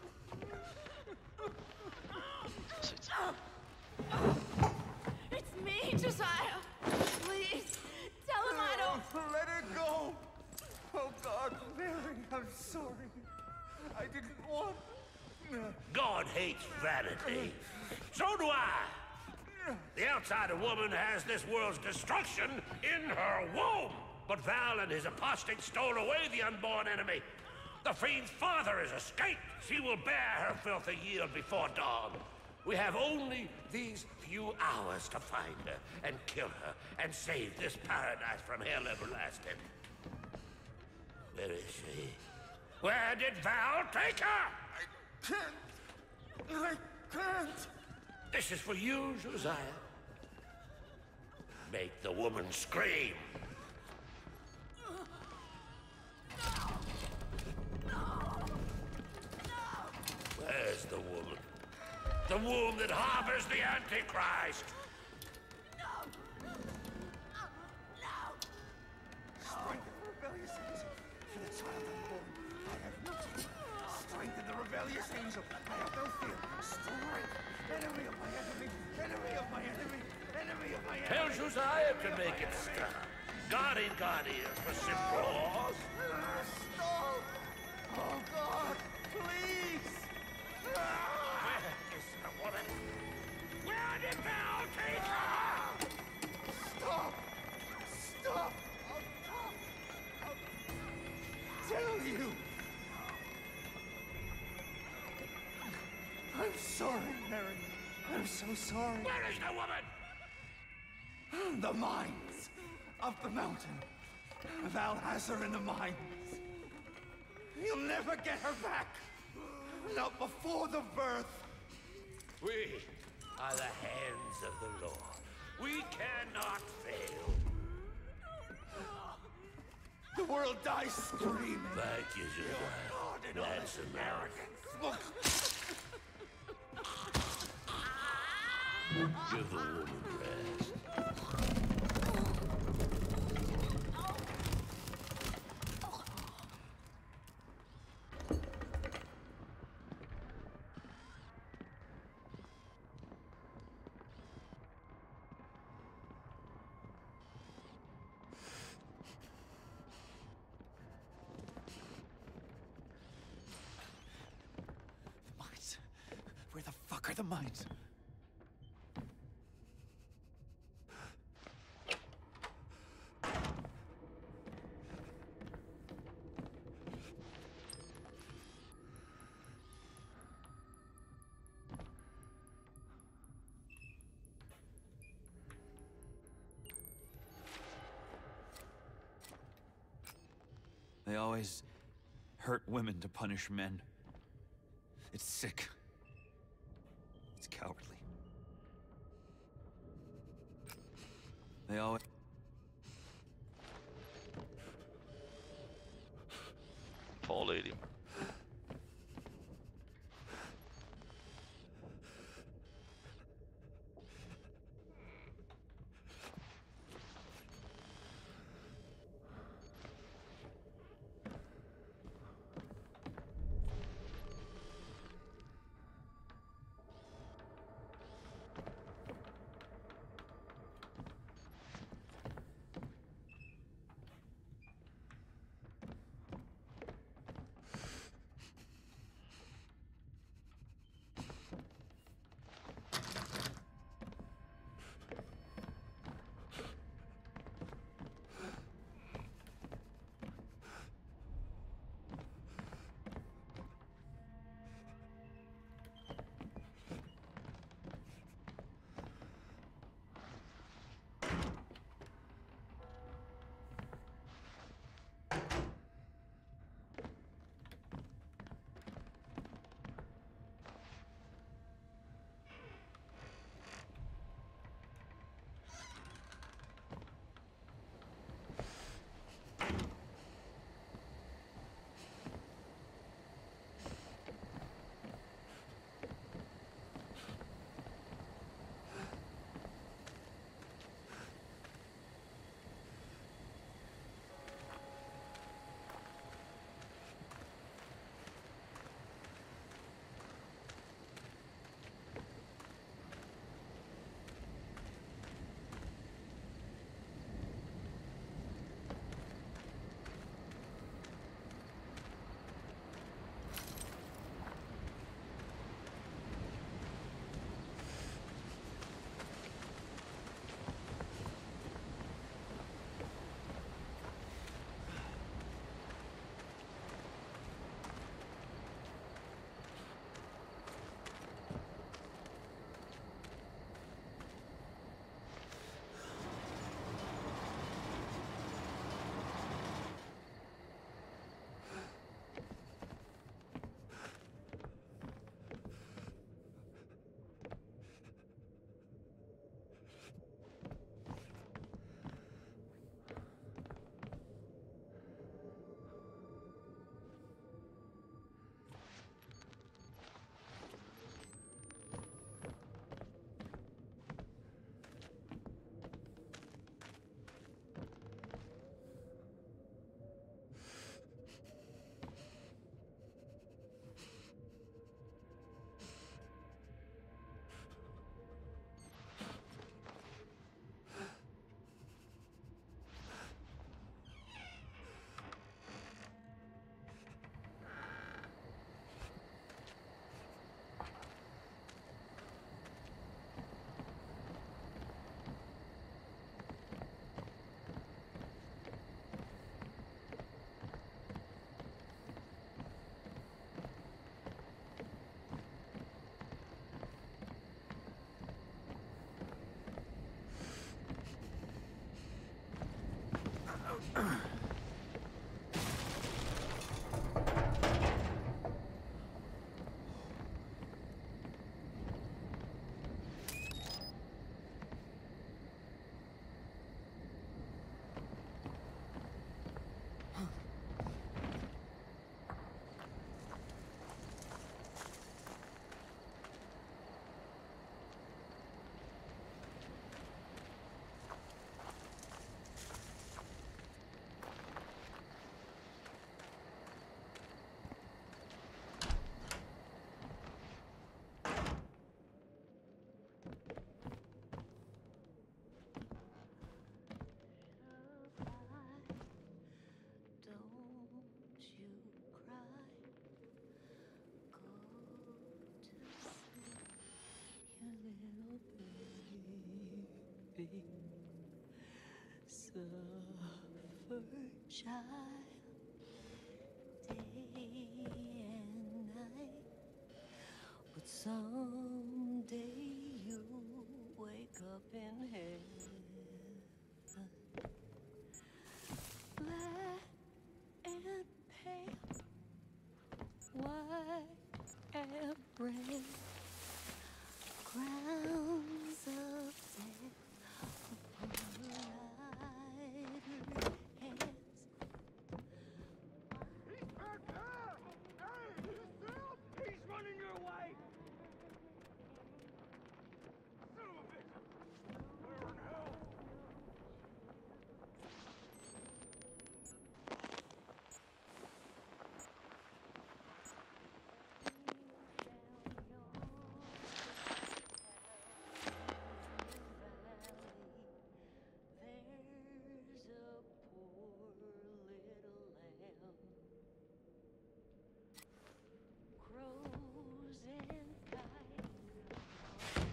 It's me, Josiah. Please, tell him I don't... Let her go. Oh, God, Mary, I'm sorry. I didn't want... God hates vanity. So do I. The outsider woman has this world's destruction in her womb. But Val and his apostates stole away the unborn enemy. The fiend's father has escaped. She will bear her filthy yield before dawn. We have only these few hours to find her and kill her and save this paradise from hell everlasting. Where is she? Where did Val take her? I can't. This is for you, Josiah. Make the woman scream. Where's the woman? The womb that harbors the Antichrist. Strengthen the rebellious angel. For the child unborn, I have no fear. Strengthen the rebellious angel. I have no fear. Strength. Enemy of my enemy. Enemy of my enemy. Enemy of my enemy. Tell Josiah to make it stop. Guardian for simple. Stop! Oh, God, please! Where is the woman? Where did Val take her? Stop! Stop! I'll tell you! I'm sorry, Mary. I'm so sorry. Where is the woman? The mines of the mountain. Val has her in the mines. You'll never get her back. Not before the birth. We are the hands of the Lord. We cannot fail. The world dies screaming. Thank you, Josiah. That's American. Look. Give the woman rest. Mines. Where the fuck are the mines? They always hurt women to punish men. It's sick. It's cowardly. They always... Poor lady. they suffer, child, day and night. But someday you'll wake up in heaven, black and pale, white and red, crowns of death upon riders' heads. He's back there! Hey, you see him? He's running your way! Son of a bitch! Where in hell? There's a poor little lamb, crows and kites.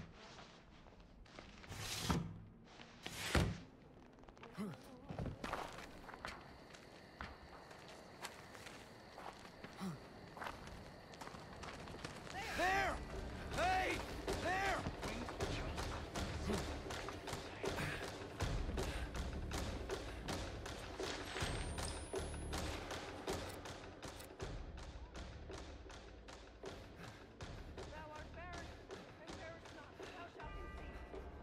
There! Hey! There! Thou art barren, and bearest not. Thou shalt conceive.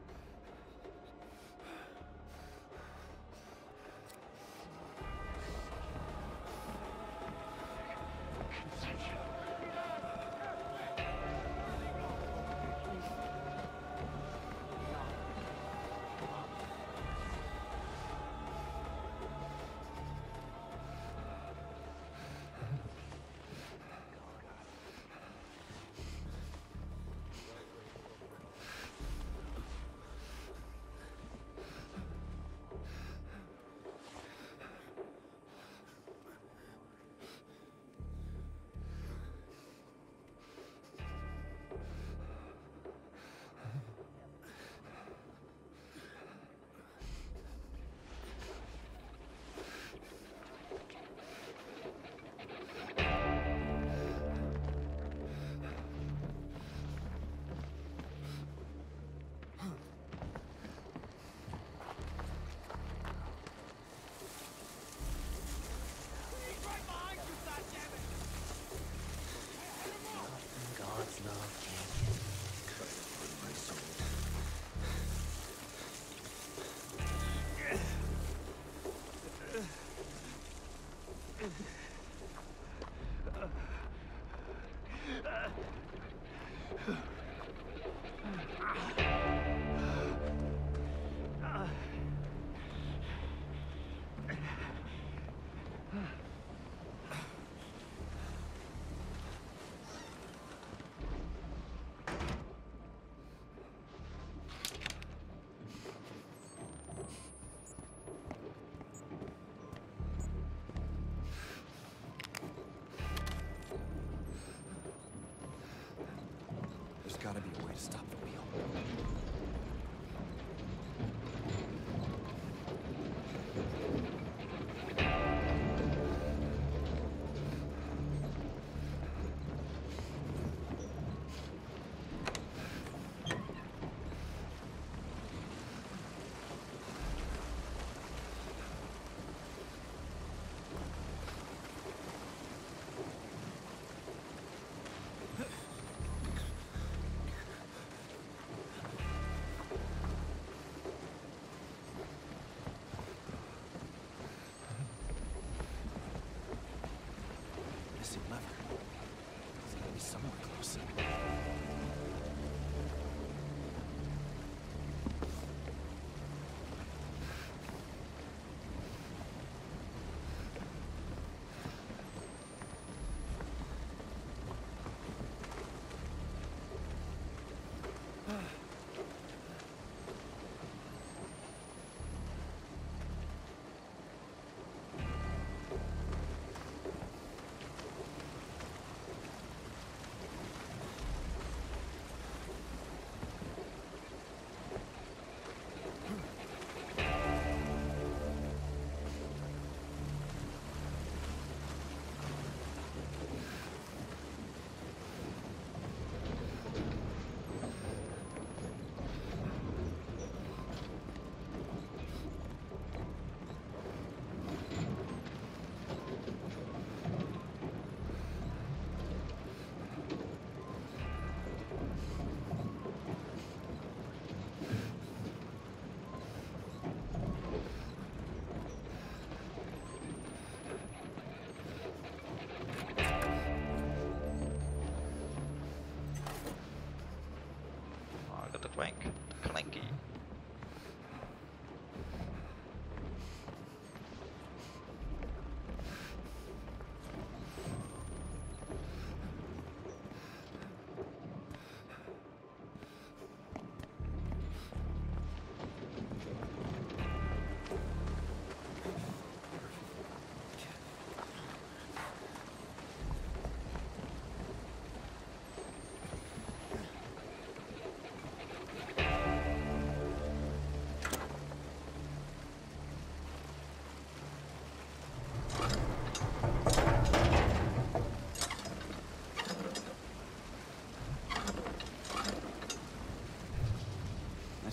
He's right behind you, goddammit! God's love can't get my soul. There's gotta be a way to stop the wheel. Missing lever. It's gotta be somewhere close.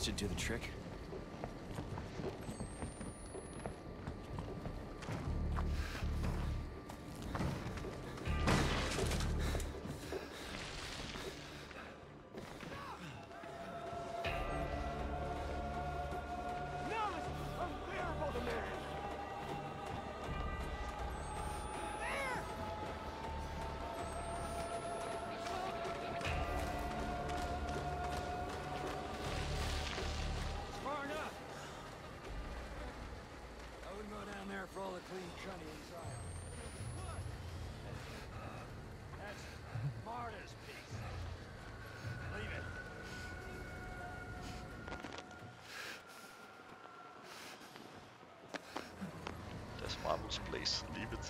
should do the trick. For all the clean cutting inside. That's Marta's piece. Leave it. That's Marvel's place. Leave it.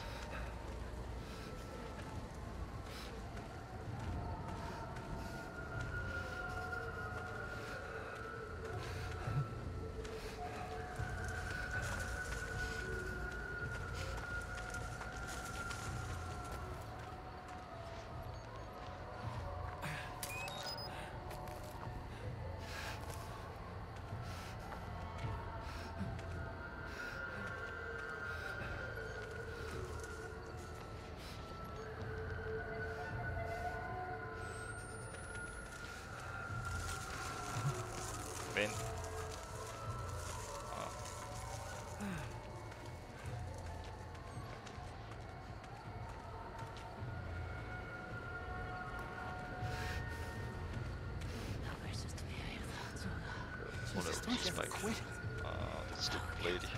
Ben. Just like quit. It's the lady.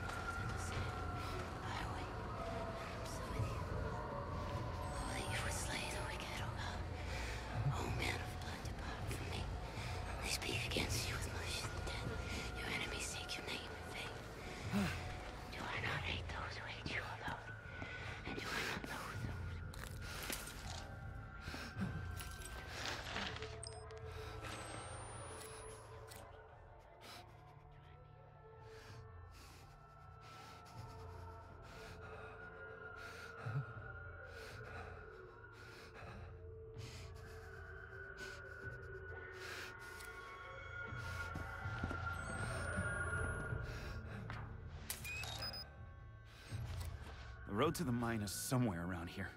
The road to the mine is somewhere around here.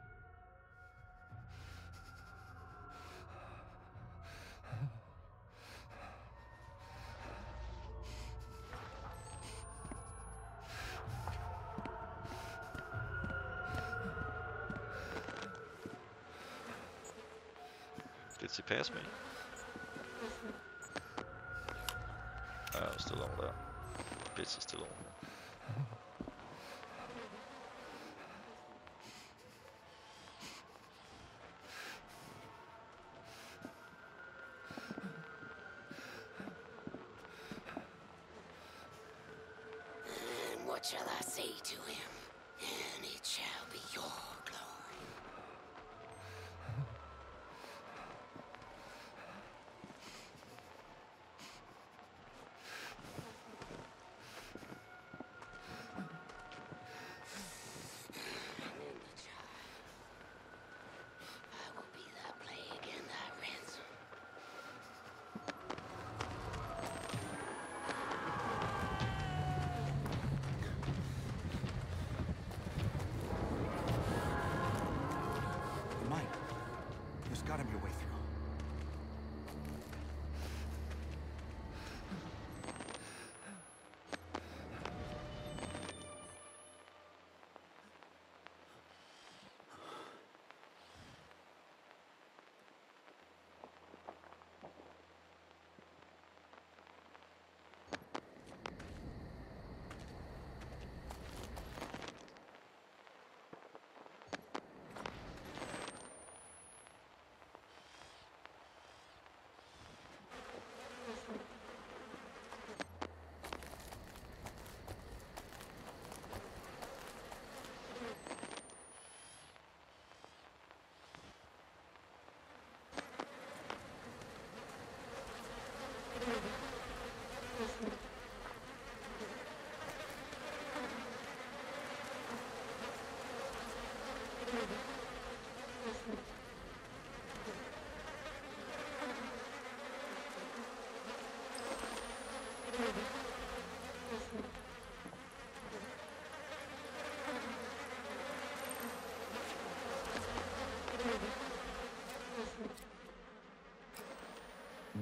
Did she pass me? I'm still on there. Bitch is still on there. And what shall I say to him? And it shall be your glory. And in the child, I will be thy plague and thy ransom. The mine. There's gotta be a way through.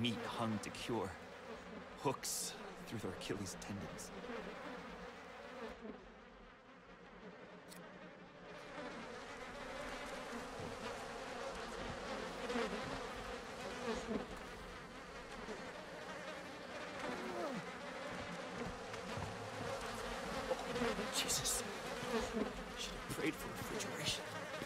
meat hung to cure. Hooks through their Achilles tendons. Jesus. Should have prayed for refrigeration.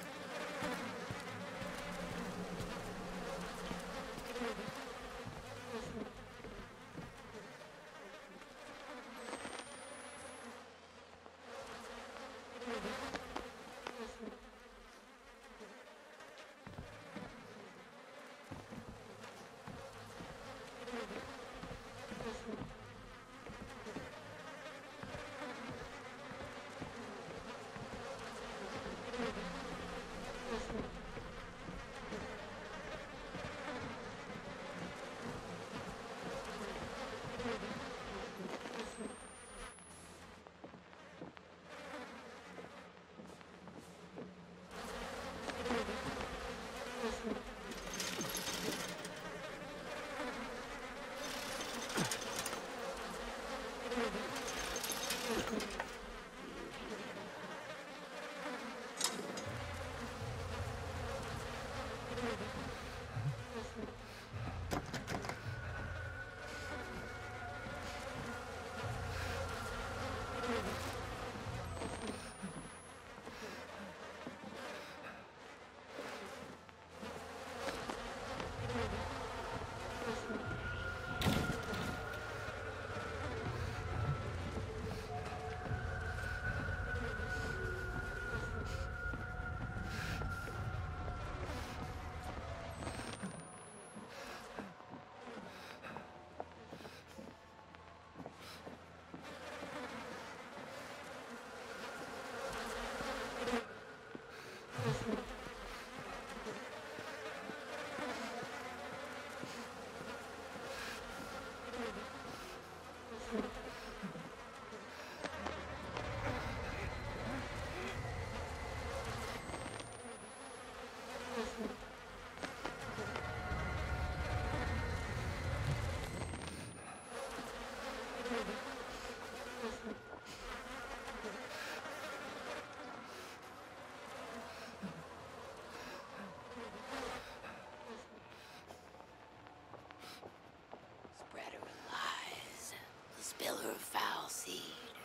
Spreader of lies, the spiller of foul seed.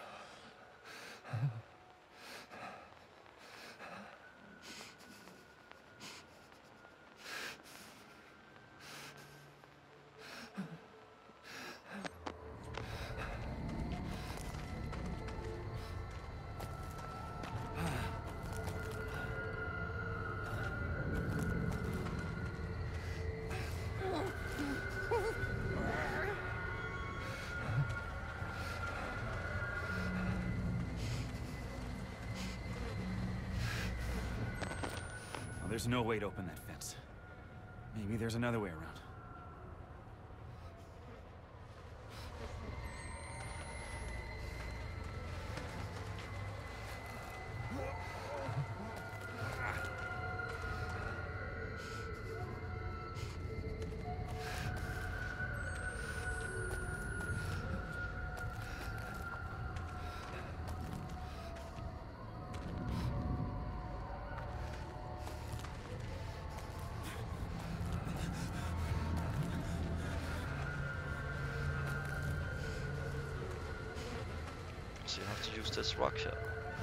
Well, there's no way to open that fence. Maybe there's another way around. So you have to use this rock here.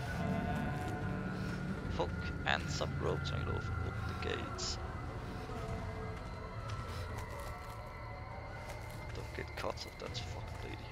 Hook and some rope to open the gates. Don't get caught of that fucking lady.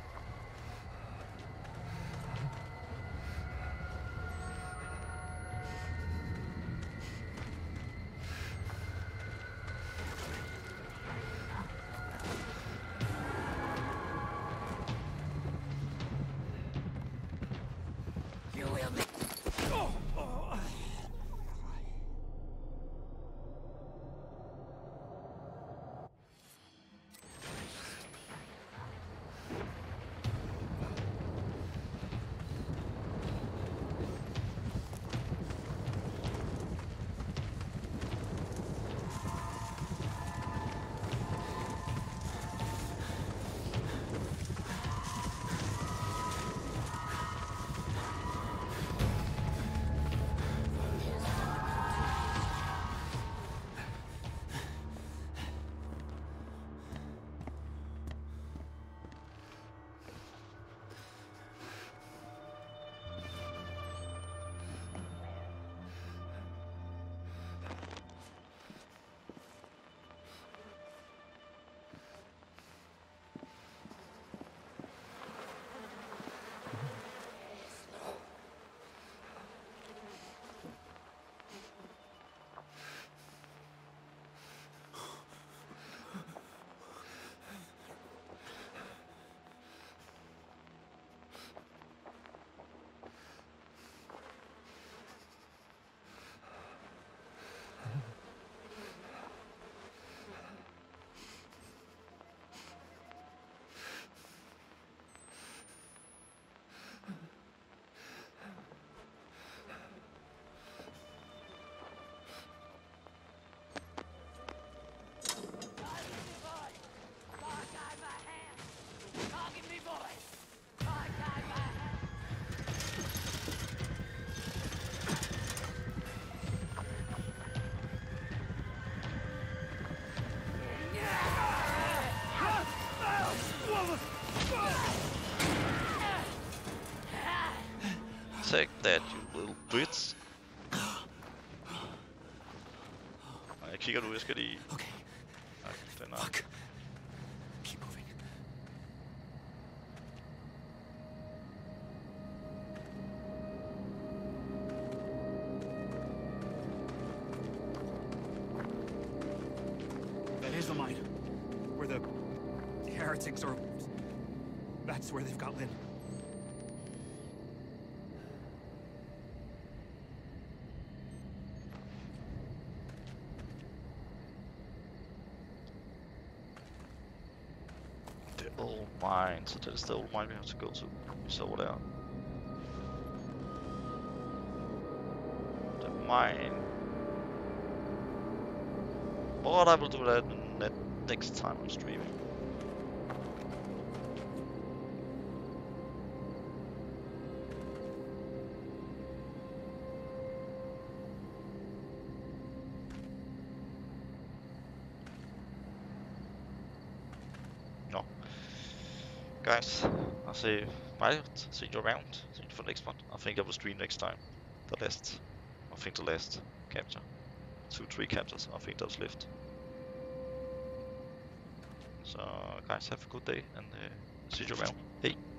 Take that, you little bitch. Jeg kigger nu, jeg skal lige... Okay. Nej, den er... Fuck. Keep moving. That is the mine. Where the heretics are... That's where they've got Lynn. The old mine, so that is the old mine we have to go to. It's over there. The mine. But I will do that next time on streaming. No. Guys, I'll say bye, see you around, see you for next one. I think I will stream next time. The last capture. 2-3 captures, I think that's left. So guys, have a good day and see you around. Hey!